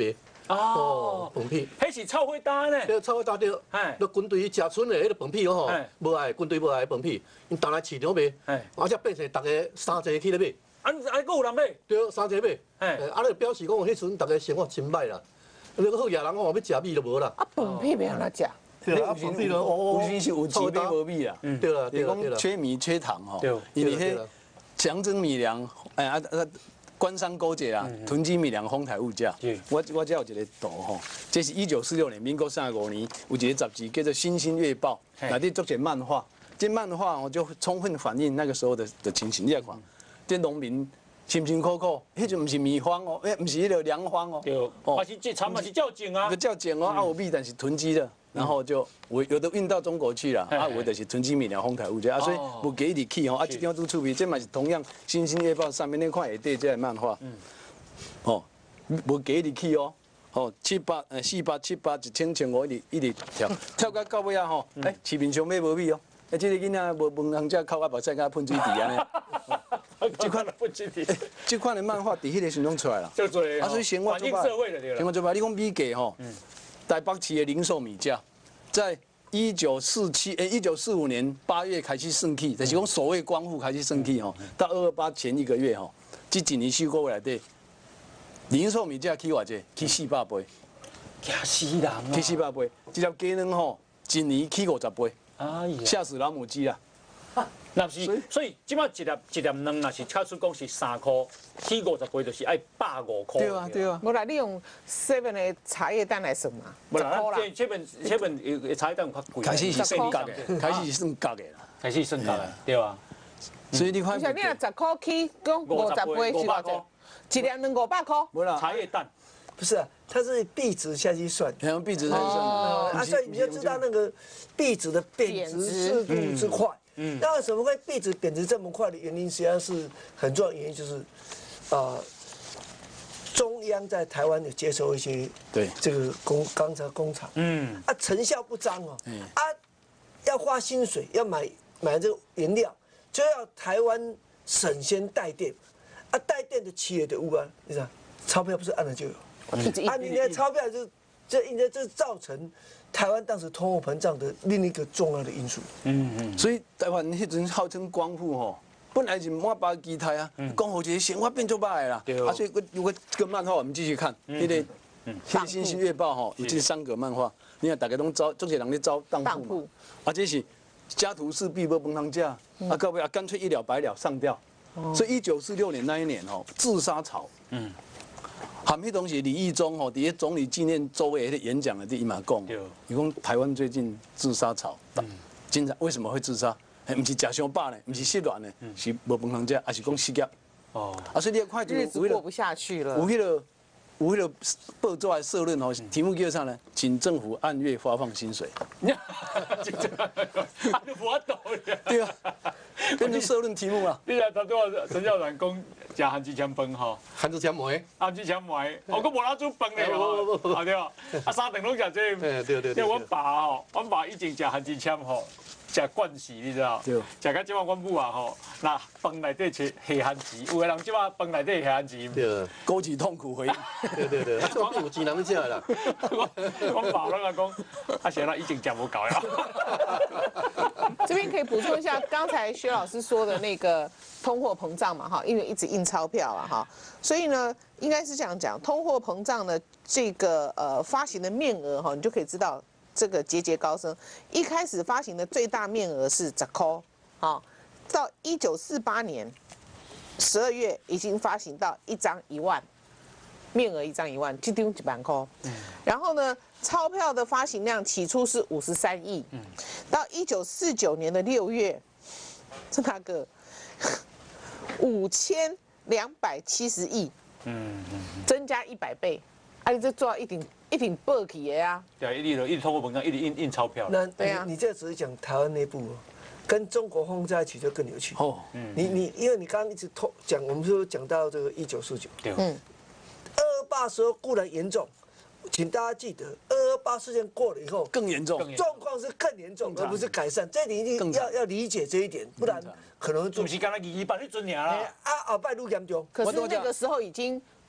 哦， 饭屁。 迄是臭火单呢。 迄臭火大着， 哎那军队食剩的迄个饭屁吼哎， 无爱军队无爱饭屁，因当来市场卖， 哎而且变成逐个三节去咧买， 啊，啊，还有人买。 对，三节买， 哎哎，啊，咧表示讲迄阵逐个生活真歹啦，那个好野人哦，要食米都无啦， 啊，本屁别让他讲。 对啊，饭屁咯，哦有时是有钱买无米啊， 对啦，对你啦，对啦， 讲缺米缺糖吼对， 因为迄对啦强征米粮，哎啊啊，官商勾结啦，囤积米粮，哄抬物价对。 我我这有一个图吼，这是一九四六年，民国三十五年，有一个杂志叫做《新兴月报》， 嘿内底做些漫画，这漫画哦就充分反映那个时候的的情形。你来看，这农民辛辛苦苦，迄就不是米荒哦，哎，不是迄个粮荒哦， 对，嘛是这产嘛是较紧啊个。叫碱哦，啊有米但是囤积的。然后就有有的运到中国去了，啊，有的是囤积米粮、哄抬物价啊，所以不给你去哦，啊，这点都出名，这嘛是同样《新兴月报》上面那块也对这漫画，哦，不给你去哦，哦，七八呃四八七八一千千五一直一直跳，跳到到尾啊吼，哎，市面上买无米哦，哎，这个囡仔无饭通食，靠啊目屎甲喷水池安尼， 这款不具体， 这款的漫画伫迄个时阵出来了， 就做啊，所以生活反映社会的对了。 生活做歹，你讲米价吼。台北市的零售米价，在一九四七诶一九四五年八月开始升起，就是讲所谓光复开始升起吼，到二二八前一个月吼，这几年四个月内底，零售米价起偌济？起四百倍， 惊死人啊！ 起四百倍，这条鸡卵吼，一年起五十倍， 哎呀， 吓死老母鸡啦！ 那是，所以即摆一粒一粒卵啊，是假使讲是三块，起五十倍就是爱百五块。 对啊对啊， 无啦，你用 seven 的茶叶蛋来算嘛， 不啦， 十块啦。 这这本这本有茶叶蛋有较贵。 开始是算价的的，开始是算价的啦。 开始算价的，对吧？ 所以你看你，想你若十块起，讲五十倍是偌济？一粒两五百块。 无啦， 茶叶蛋， 不是啊，它是币值下去算。 然后币值在算哦的， 啊，所以你就知道那个币值的贬值速度之快。嗯，那为什么会币值贬值这么快的原因，实际上是很重要的原因，就是，呃，中央在台湾有接收一些对这个工钢材工厂， 嗯， 啊，成效不彰哦，啊，要花薪水要买买这个原料，就要台湾省先带电，啊，带电的企业的物啊，你知道，钞票不是按了就有。 一直一啊，你的钞票就这应该这造成台湾当时通货膨胀的另一个重要的因素。 嗯嗯， 所以台湾迄阵号称光复吼，本来是满巴基态啊，光复一个生活变做歹啦。 对哦啊，所以如果这个漫画我们继续看，迄个《迄个新兴月报》吼，有这三个漫画，你看大家拢招，做些人咧招当铺嘛当铺， 啊，这是家徒四壁无饭通食，啊，到尾啊干脆一了百了上吊。所以一九四六年那一年吼，自杀潮。嗯。含迄东西，李义忠吼，伫个总理纪念周围的演讲的地嘛讲，伊讲台湾最近自杀潮，经常为什么会自杀？哎，不是食伤饱呢，不是失恋呢，是无饭通食，还是讲失业？哦，啊，所以你要看就日子过不下去了有。迄个有迄个报纸的社论吼，题目叫啥呢？请政府按月发放薪水。 你无懂呀？ 对啊，变成社论题目了。 你来头拄啊，陈校长讲食韩之枪饭吼， 含着钱梅， 韩之枪糜，我讲无哪煮饭嘞吼，啊对啊，啊三顿拢食这个。 哎对对对因为阮爸吼，阮爸以前食韩之枪吼。食惯死，你知道？ 对。 食到即摆阮母啊吼，那饭内底切下番薯，有个人即摆饭内底下番薯。 对。 勾起痛苦回忆。 对对对，这种有钱人食啦。 阮爸拢来讲，啊，现在已经食无够呀。 这边可以补充一下，刚才薛老师说的那个通货膨胀嘛，哈，因为一直印钞票了哈，所以呢，应该是这样讲，通货膨胀的这个呃发行的面额哈，你就可以知道。这个节节高升，一开始发行的最大面额是十块，好，到一九四八年十二月已经发行到一张一万，面额一张一万，就丢几万块。然后呢，钞票的发行量起初是五十三亿，到一九四九年的六月，是那个五千两百七十亿，增加一百倍，啊，你这做到一顶。一挺暴起的呀！ 对，一直一直通货膨胀，一直印印钞票。 那对啊， 你这只是讲台湾内部，跟中国混在一起就更有趣。哦，你你因为你刚刚一直透讲，我们说讲到这个一九四九， 对， 嗯，二二八时候固然严重，请大家记得，二二八事件过了以后更严重， 状况是更严重，而不是改善。这你一定要要理解这一点，不然可能不是刚才二二八那阵尔啦。 啊，后摆愈严重。 可是那个时候已经。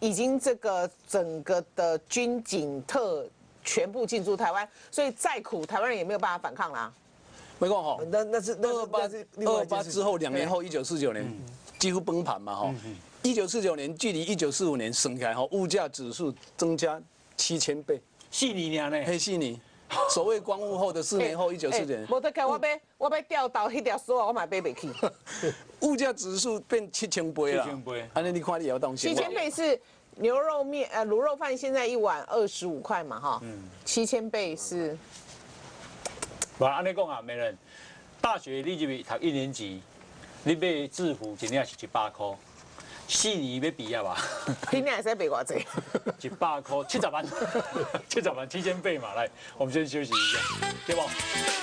已经这个整个的军警特全部进驻台湾，所以再苦台湾人也没有办法反抗啦。 没讲哈， 那那是那二二八二二八之后两年后，一九四九年几乎崩盘嘛哈。一九四九年距离一九四五年算起来哈，物价指数增加七千倍， 四年呢？ 嘿，四年。所谓光复后的四年后，一九四九年， 我得讲，我要我要调到迄条锁，我买买不起。 物价指数变七千倍了， 七千倍。 安尼你看你也要当心。 七千倍是牛肉面呃卤肉饭现在一碗二十五块嘛哈，嗯，七千倍是。 不，安尼讲啊，没人。大学你入去读一年级，你买制服一领是一百块，四年要毕业吧？ 一年还是卖偌济？ 一百块，七十万，七十万，七千倍嘛。来，我们先休息一下，对不？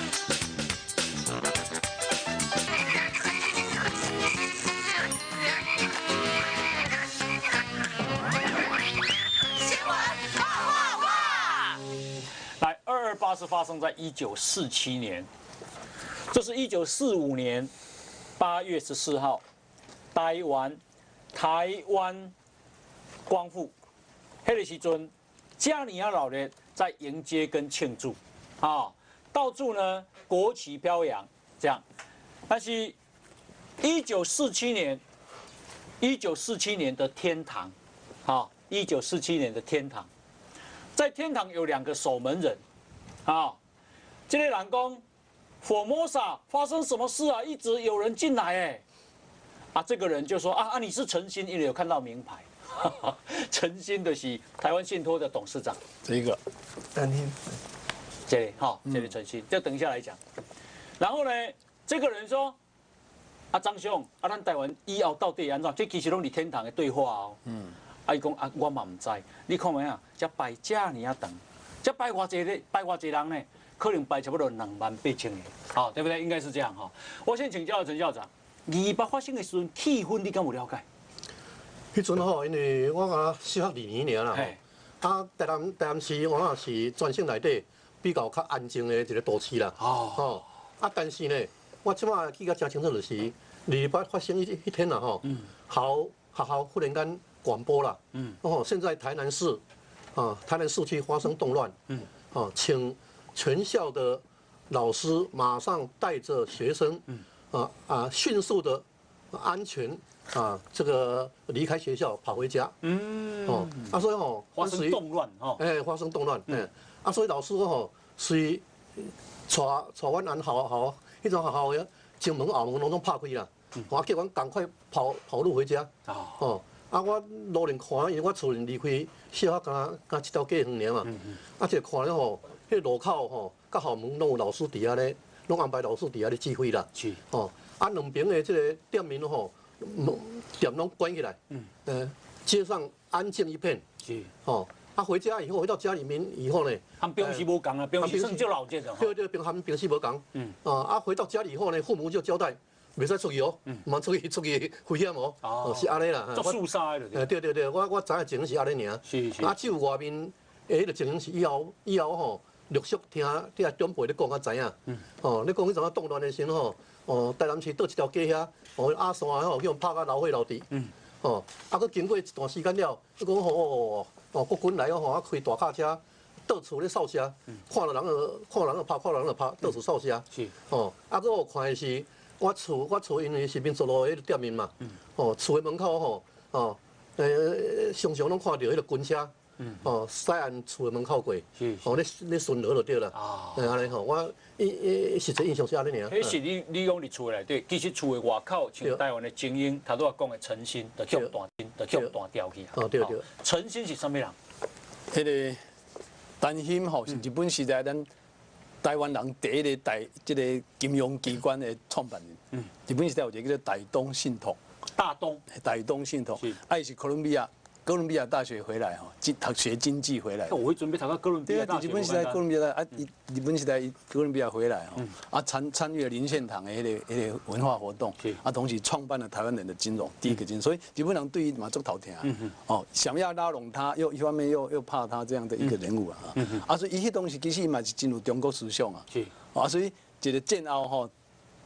新闻哇哇哇！ 来，二二八是发生在一九四七年，这是一九四五年八月十四号，台湾台湾光复。那个时阵，加尼亚老人在迎接跟庆祝，啊，到处呢国旗飘扬，这样。但是，一九四七年，一九四七年的天堂，啊，一九四七年的天堂，在天堂有两个守门人，啊，这类人讲，佛摩萨发生什么事啊？一直有人进来哎，啊，这个人就说啊啊，你是陈新，因为有看到名牌。陈新的是台湾信托的董事长， 这一个， 丹天， 这里好，这里陈新，这等一下来讲。然后呢，这个人说，啊张兄，啊咱台湾以后到底安怎？这其实拢是天堂的对话哦。嗯。啊伊讲啊，我嘛唔知，你看没啊？这摆这尔啊长，这摆偌济咧，摆偌济人呢？可能摆差不多两万八千个，好，对不对？应该是这样哈。我先请教陈校长，二八发生的时阵气氛你敢有了解？ 迄阵吼，因为我啊小学二年尔啦，啊，台南台南市我也是全省内底比较较安静的一个都市啦。哦。吼，啊，但是呢，我即摆记得真清楚，就是二八发生一一天啦，吼，校学校忽然间广播啦，嗯，哦，现在台南市啊，台南市区发生动乱，嗯，啊，请全校的老师马上带着学生，嗯，啊啊，迅速的安全。啊，这个离开学校跑回家，嗯，哦，啊，所以吼， 发生动乱哦， 哎，发生动乱，嗯，啊，所以老师吼，随带带阮安校校，迄种学校的前门后门拢拢拍开啦，我叫阮赶快跑跑路回家，哦，啊，我路人看，因为我厝离开小学敢敢一条街远尔嘛，啊，就看咧吼，迄路口吼，甲校门拢有老师伫遐咧，拢安排老师伫遐咧指挥啦，是，哦，啊，两边的这个店面吼。店拢关起来，嗯，呃，街上安静一片，是，哦，啊，回家以后回到家里面以后呢， 他们平时无共啊，平时算就老这种， 对对，平他们平时无共，嗯，啊，啊，回到家里以后呢，父母就交代，袂使出去哦，嗯，唔出去出去危险哦，哦，是安尼啦， 做肃杀的， 呃，对对对，我我知影情形是安尼尔，是是，啊，只有外面诶，迄个情形是以后以后吼，陆续听听长辈咧讲较知影，嗯，哦，你讲迄阵动乱的时候吼。哦，台南市倒一条街遐，哦阿山吼，叫人拍甲老血老地。嗯。哦，啊，佮经过一段时间了，佮讲吼，哦，国军来哦，吼，啊开大卡车，到处咧扫射，看到人就看人就拍，看人就拍，到处扫射。是。哦，啊，佮我看的是，我厝我厝因为是民族路迄个店面嘛。嗯。哦，厝的门口吼，哦，呃，常常拢看到迄个军车。嗯。哦，驶按厝的门口过。是。哦，咧咧巡逻就对了。啊。哎，安尼吼，我。伊伊实际印象是安尼尔。 迄是你你讲伫厝内底，其实厝的外口像台湾的精英，头拄仔讲的陈新，就叫大金，就叫大调去啊。 哦对对。 陈新是啥物人？ 迄个陈新吼是日本时代咱台湾人第一个大即个金融机关的创办人。嗯。日本时代有一个叫做大东信托。 大东。 大东信托。是。啊，伊是哥伦比亚。哥伦比亚大学回来哈，经读学经济回来。 我会准备读到哥伦比亚大学。 日本时代哥伦比亚啊，日本时代哥伦比亚回来哈，啊参参与了林献堂的迄个迄个文化活动，啊同时创办了台湾人的金融第一个金融，所以日本人对于马祖头听啊，哦想要拉拢他，又一方面又又怕他这样的一个人物啊，啊所以伊迄东西其实嘛是进入中国思想啊，啊所以一个战后吼，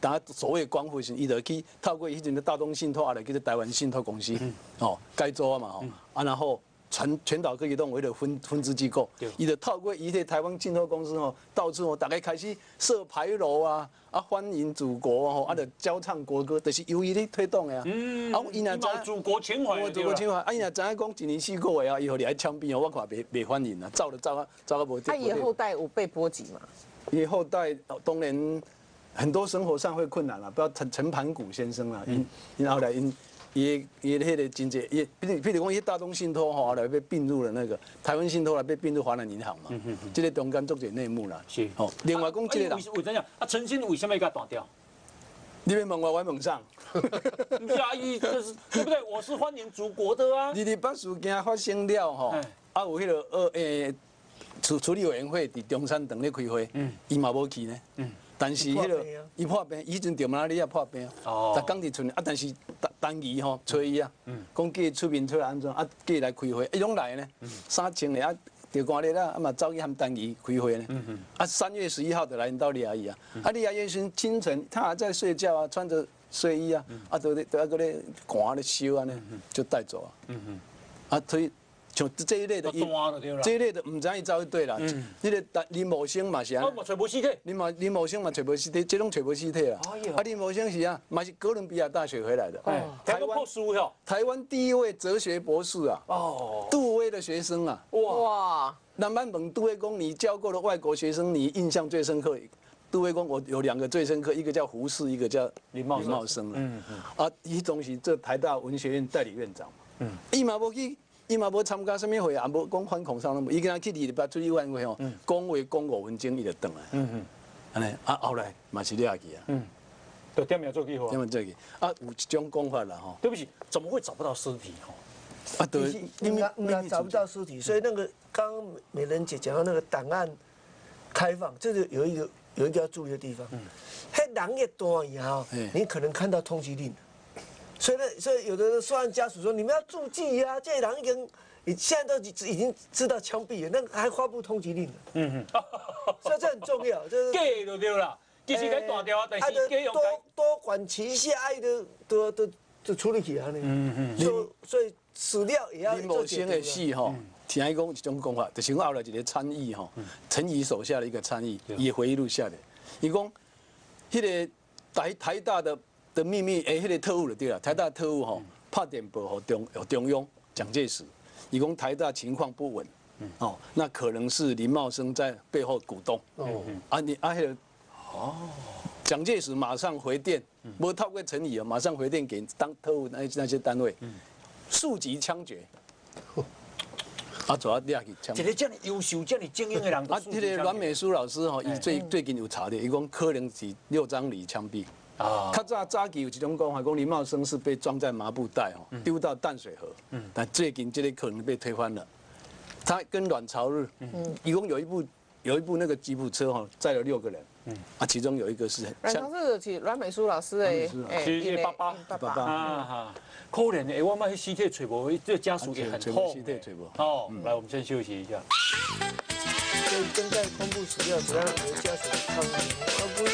打所谓光复性，伊就去透过以前的大东信托啊，来叫做台湾信托公司，哦，改组啊嘛，吼，啊然后全全岛各移动为了分分支机构，伊就透过伊个台湾信托公司吼，到处哦，大家开始设牌楼啊，啊欢迎祖国吼，啊就教唱国歌，就是由伊咧推动的啊。 嗯， 啊，伊若知祖国情怀， 祖国情怀，啊伊若知影讲一年四个月啊，以后你来枪毙哦，我看袂袂欢迎啊，走就走啊，走啊无。 他以后代有被波及嘛？ 以后代当然很多生活上会困难了，不要陈陈盘古先生啦，因因后来因伊伊迄个经济，伊比如比如讲，伊大东信托吼，后来被并入了那个台湾信托来被并入华南银行嘛，这个中间做者内幕啦。 是， 哦，另外讲这个人， 为怎样？啊，陈信为什么要给他断掉？ 你要问我，我问上。 不是啊，伊就是对不对？我是欢迎祖国的啊。 二二八事件发生了吼，啊有迄个二诶处处理委员会伫中山堂咧开会，伊嘛无去呢。但是迄个伊破病，以前着马拉利亚破病，逐工伫厝里啊。但是单单仪吼找伊啊，讲叫伊出面出来安怎啊？叫伊来开会，伊拢来呢，三千个啊，着寒日啦，啊嘛走去和单仪开会呢。啊，三月十一号就来到李阿姨啊，啊李阿姨时清晨她还在睡觉啊，穿着睡衣啊，啊都咧都啊个咧寒咧烧安尼，就带走啊。啊，所以。像这一类的，这一类的唔知伊走去对啦。你个林某生嘛是啊， 找无尸体， 林某林某生嘛找无尸体，这种找无尸体啦。啊，林某生是啊，嘛是哥伦比亚大学回来的。 台湾破书哟， 台湾第一位哲学博士啊。哦。杜威的学生啊。哇。南班问杜威公，你教过的外国学生，你印象最深刻？杜威公，我有两个最深刻，一个叫胡适，一个叫林茂茂生。嗯嗯。啊，伊总是这台大文学院代理院长嘛。嗯。伊嘛无去。伊嘛无参加什么会，也无讲反恐啥拢无，伊今仔去二礼拜出去晚会吼，讲话讲五分钟伊就转来。嗯嗯，安尼啊后来嘛是了去啊。嗯， 就点名做记号。 点名做记，啊有一种讲法啦吼。 对不起，怎么会找不到尸体吼？ 啊对，因为因为找不到尸体，所以那个刚刚美人姐讲到那个档案开放，这是有一个有一个要注意的地方。嗯，嘿人越多以后，你可能看到通缉令。所以呢，所以有的受害家属说：“你们要注记啊，这人已经，你现在都已经知道枪毙了，那还发布通缉令了。”嗯哼，所以这很重要，就是假就对啦，其实该断掉啊，但是假用多多管齐下，爱的都都就处理起来呢。嗯嗯，所以所以史料也要林某生的死吼，听伊讲一种讲法，就是后来一个参议吼，陈仪手下的一个参议，伊回忆录下来，伊讲，迄个台台大的。的秘密诶，迄个特务就对了，台大特务吼拍电报给中中央蒋介石，伊讲台大情况不稳，哦，那可能是林茂生在背后鼓动。哦，啊你啊迄个，哦，蒋介石马上回电，无透过陈仪啊，马上回电给当特务那那些单位，速级枪决。啊，主要抓去枪。 一个这么优秀、这么精英的人， 啊，迄个阮美淑老师吼，伊最最近有查的，伊讲可能是六张里枪毙。啊，较早早期有一种讲法，讲林茂生是被装在麻布袋哦，丢到淡水河。嗯，但最近这个可能被推翻了。他跟阮朝日，嗯，一共有一部有一部那个吉普车哈，载了六个人。嗯，啊，其中有一个是阮朝日是阮美淑老师的， 哎，是爸爸爸爸啊哈，可怜的，我们尸体找无，这家属也很痛。 尸体找无。 哦，来，我们先休息一下。 所以正在公布史料，只让我们家属抗议，而不。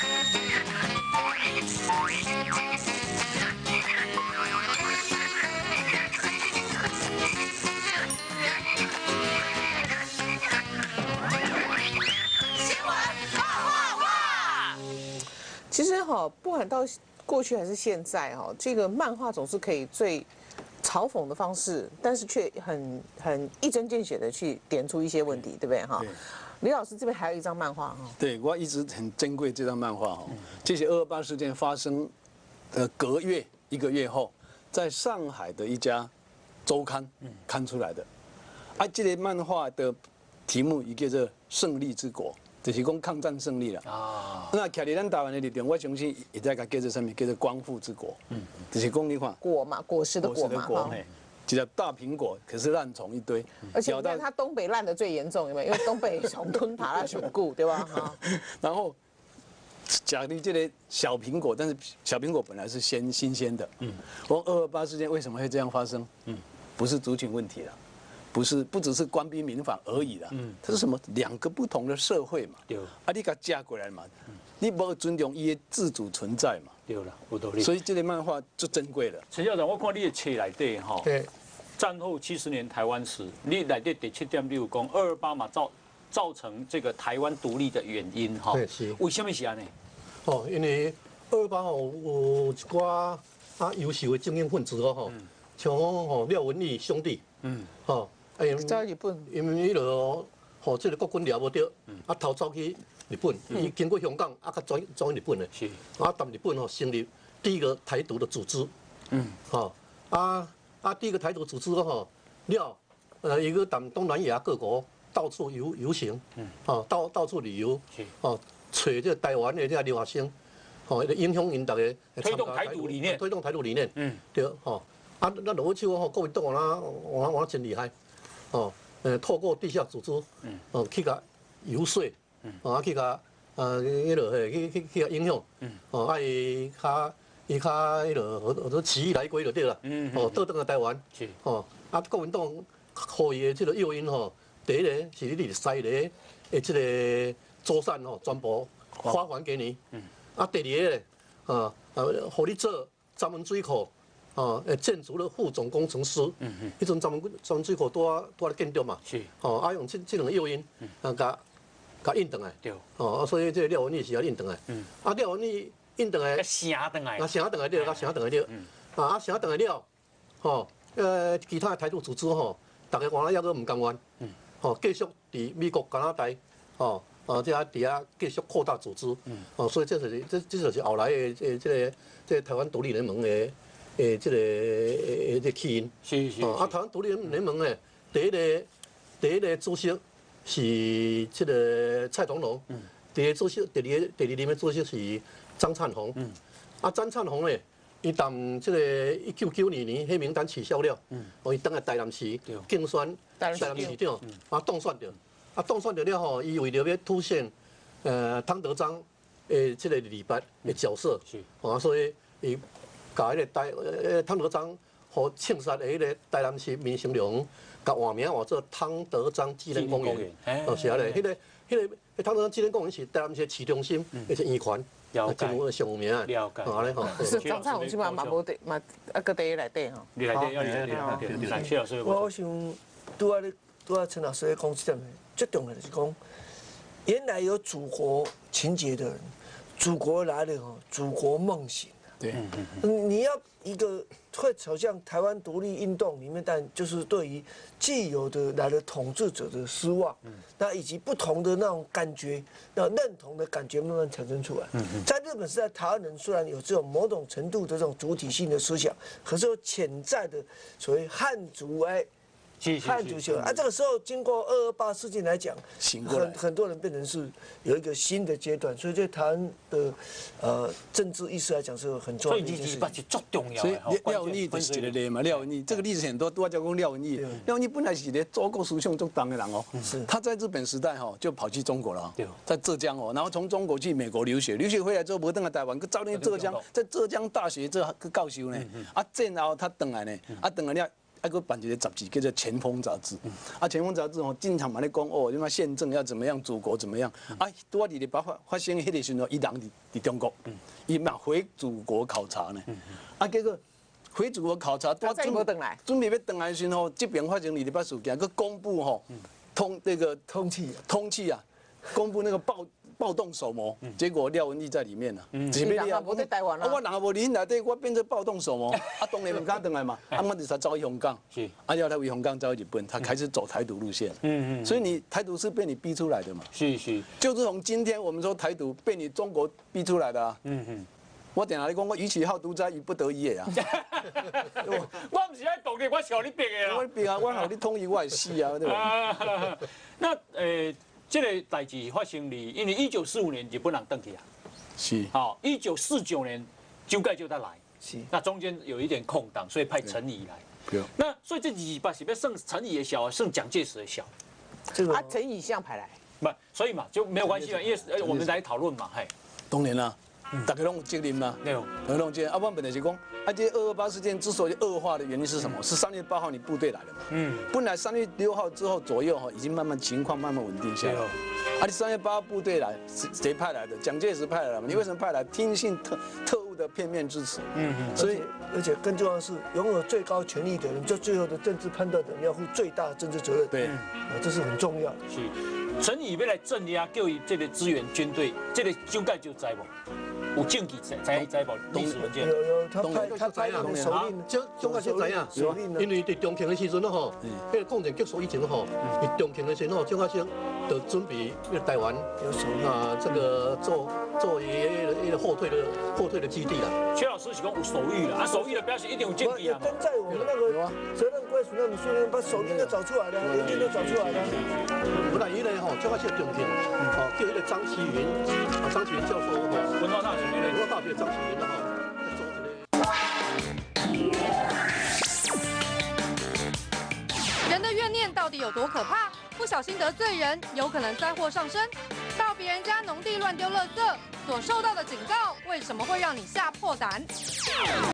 其实哈，不管到过去还是现在哈，这个漫画总是可以最嘲讽的方式，但是却很很一针见血的去点出一些问题，对不对哈？李老师这边还有一张漫画哈。 对，我一直很珍贵这张漫画哈。这些二二八事件发生的隔月一个月后，在上海的一家周刊刊出来的。啊，这个漫画的题目也叫做《胜利之国》。就是讲抗战胜利了啊！那徛伫咱台湾的立场，我相信也在个叫做什么？叫做光复之国。嗯，就是讲你看果嘛，果实的果嘛，哈， 一条大苹果，可是烂虫一堆。 而且你看它东北烂的最严重，有没有？因为东北虫吞爬了熊固，对吧？哈。 然后假如这个小苹果，但是小苹果本来是鲜新鲜的。嗯，我二二八事件为什么会这样发生？嗯，不是族群问题了。不是，不只是官兵民反而已啦，嗯，它是什么？两个不同的社会嘛，对，啊，你给它加过来嘛， 你无尊重伊的自主存在嘛。 对了，有道理。 所以这个漫画就珍贵了。 陈校长，我看你的册内底哈， 对， 战后七十年台湾史，你内底第七点你有讲二二八嘛造造成这个台湾独立的原因哈， 对是为什么是安尼？ 哦，因为二二八吼有一寡啊优秀的精英分子哦吼，像吼廖文义兄弟，嗯，吼，哎， 在日本， 因为迄落吼，这个国军掠无着，啊逃走去日本，伊经过香港啊，甲转转去日本的， 是， 啊，踮日本吼成立第一个台独的组织，嗯，吼，啊啊，第一个台独组织吼了，呃，一个踮东南亚各国到处游游行，嗯，吼，到到处旅游， 是， 吼，找这个台湾的这个留学生，吼，影响因大家推动台独理念， 推动台独理念， 嗯， 对，吼，啊，咱罗秀吼，国民党啊，我我真厉害，哦，呃，透过地下组织，嗯，哦，去甲游说。哦，啊去甲呃，迄落嘿，去去去甲影响，哦，啊伊较伊较迄落好多起义来归就对啦，哦，倒转来台湾，哦，啊国民党予伊的即个诱因吼，第一个是你历史咧的即个祖产吼，全部发还给你，啊第二个啊啊，互你做闸门水库。哦，诶，建筑的副总工程师，嗯嗯，迄阵闸门闸门水库拄啊拄啊建筑嘛，是，哦，啊用即即两个诱因，啊甲。甲印转来，对，哦，所以这个廖文义是要印转来，嗯，啊廖文义印转来， 甲城转来， 啊城转来了，甲城转来了，啊啊城转来了，吼，呃，其他的台独组织吼，大家原来抑阁唔甘愿，嗯，吼，继续伫美国、加拿大，吼，啊，这啊伫遐继续扩大组织，嗯，哦，所以这是这这就是后来的诶这个这个台湾独立联盟的诶这个诶这起因， 是是， 啊台湾独立联盟诶第一个第一个主席。是这个蔡同龙，第二主席，第二第二任的主席是张灿宏。啊，张灿宏呢，伊当这个一九九二年迄名单取消了，哦，伊当来台南市竞选台南市长，啊当选着，啊当选着了吼，伊为了要凸显呃汤德章的这个李白的角色，啊，所以伊甲迄个台呃汤德章和庆杀的迄个台南市民生龙。甲换名换做汤德章纪念公园，哦是啊咧，迄个、迄个、汤德章纪念公园是台南市市中心，而且圆环， 了解， 个上有名啊， 了解， 好咧吼。 是张灿宏即嘛嘛无得嘛啊个第一内底吼。 你内底要你对对对，谢老师。 我想拄啊咧拄啊陈老师咧讲这点，最重要的是讲，原来有祖国情结的人，祖国来了吼，祖国梦醒。 对， 你要一个会走向台湾独立运动里面，但就是对于既有的来的统治者的失望，那以及不同的那种感觉，那认同的感觉慢慢产生出来。在日本时代，台湾人虽然有这种某种程度的这种主体性的思想，可是有潜在的所谓汉族哎。汉族球啊，这个时候经过二二八事件来讲，很很多人变成是有一个新的阶段，所以对台湾的呃政治意识来讲是很重要的一件事情。 是最重要所以廖文义就是一个例嘛，廖文义这个历史很多，我叫讲廖文义，廖文义本来是咧中国思想最重的人哦，是他在日本时代哈就跑去中国了，在浙江哦，然后从中国去美国留学，留学回来之后不登来台湾，去早年浙江在浙江大学这去教授呢，啊，然后他登来呢，啊，登来了。还佫办一个杂志叫做《前锋》杂志，啊，《前锋》杂志吼，经常嘛咧讲哦，你妈宪政要怎么样，祖国怎么样，啊，拄啊二零八发发生迄个时候，伊人伫伫中国，伊嘛回祖国考察呢，啊，结果回祖国考察， 他再无回来， 准备要回来时候，这边发生二零八事件，佫公布吼，通那个通气通气啊，公布那个暴。暴动手谋，结果廖文义在里面了。嗯， 你人啊，无在台湾啊。 我人也无伫内底，我变成暴动手谋。啊，当然唔敢回来嘛。啊，我就是走去香港。是。啊，要他回香港，走去日本，他开始走台独路线。嗯嗯。所以你台独是被你逼出来的嘛？是是。就是从今天我们说台独被你中国逼出来的啊。嗯嗯。我定下你讲，我与其好独裁，于不得已的啊。 我唔是爱独立，我是互你逼的啦。 我逼啊，我互你统一，我会死啊，对吧？ 那呃。这个代志发生哩，因为一九四五年日本人登去啊， 是， 好，一九四九年周介就再来，是，那中间有一点空档，所以派陈仪来，对，那所以这二八是要剩陈仪的小，剩蒋介石的小， 这个啊，陈仪这样排来， 不，所以嘛就没有关系嘛，因为我们来讨论嘛，嘿， 当然啦， 大家拢有责任嘛， 对哦， 大家拢有责任。啊，我本来是讲，啊，这二二八事件之所以恶化的原因是什么？是三月八号你部队来了嘛？嗯，本来三月六号之后左右哈，已经慢慢情况慢慢稳定下来。啊，你三月八号部队来，谁谁派来的？蒋介石派来的嘛？你为什么派来？听信特特务的片面之词。嗯嗯。所以， 而且更重要的是，拥有最高权力的人，就最后的政治判断的人，要负最大的政治责任。 对， 啊，这是很重要。 是。陈仪要来镇压，叫伊这个支援军队，这个蒋介石知无？有证据知知知无？历史文件有有，他派他派那个首领， 蒋蒋介石知影， 首领因为伫中庆的时阵吼，迄个抗战结束以前吼，伫中庆的时阵吼，蒋介石就准备那个台湾有首领啊，这个做做一个一个后退的后退的基地啦。 薛老师是讲有手谕啦，啊手谕的表示一定有证据也啊。 跟在我们那个责任归属那种训练，把首领都找出来了，连军都找出来了。 本来伊个吼，蒋介石中庆，吼叫迄个张其云，啊张其云教授吼， 文化大学文化大学张其云的吼。 人的怨念到底有多可怕？不小心得罪人，有可能灾祸上身。到别人家农地乱丢垃圾，所受到的警告，为什么会让你吓破胆？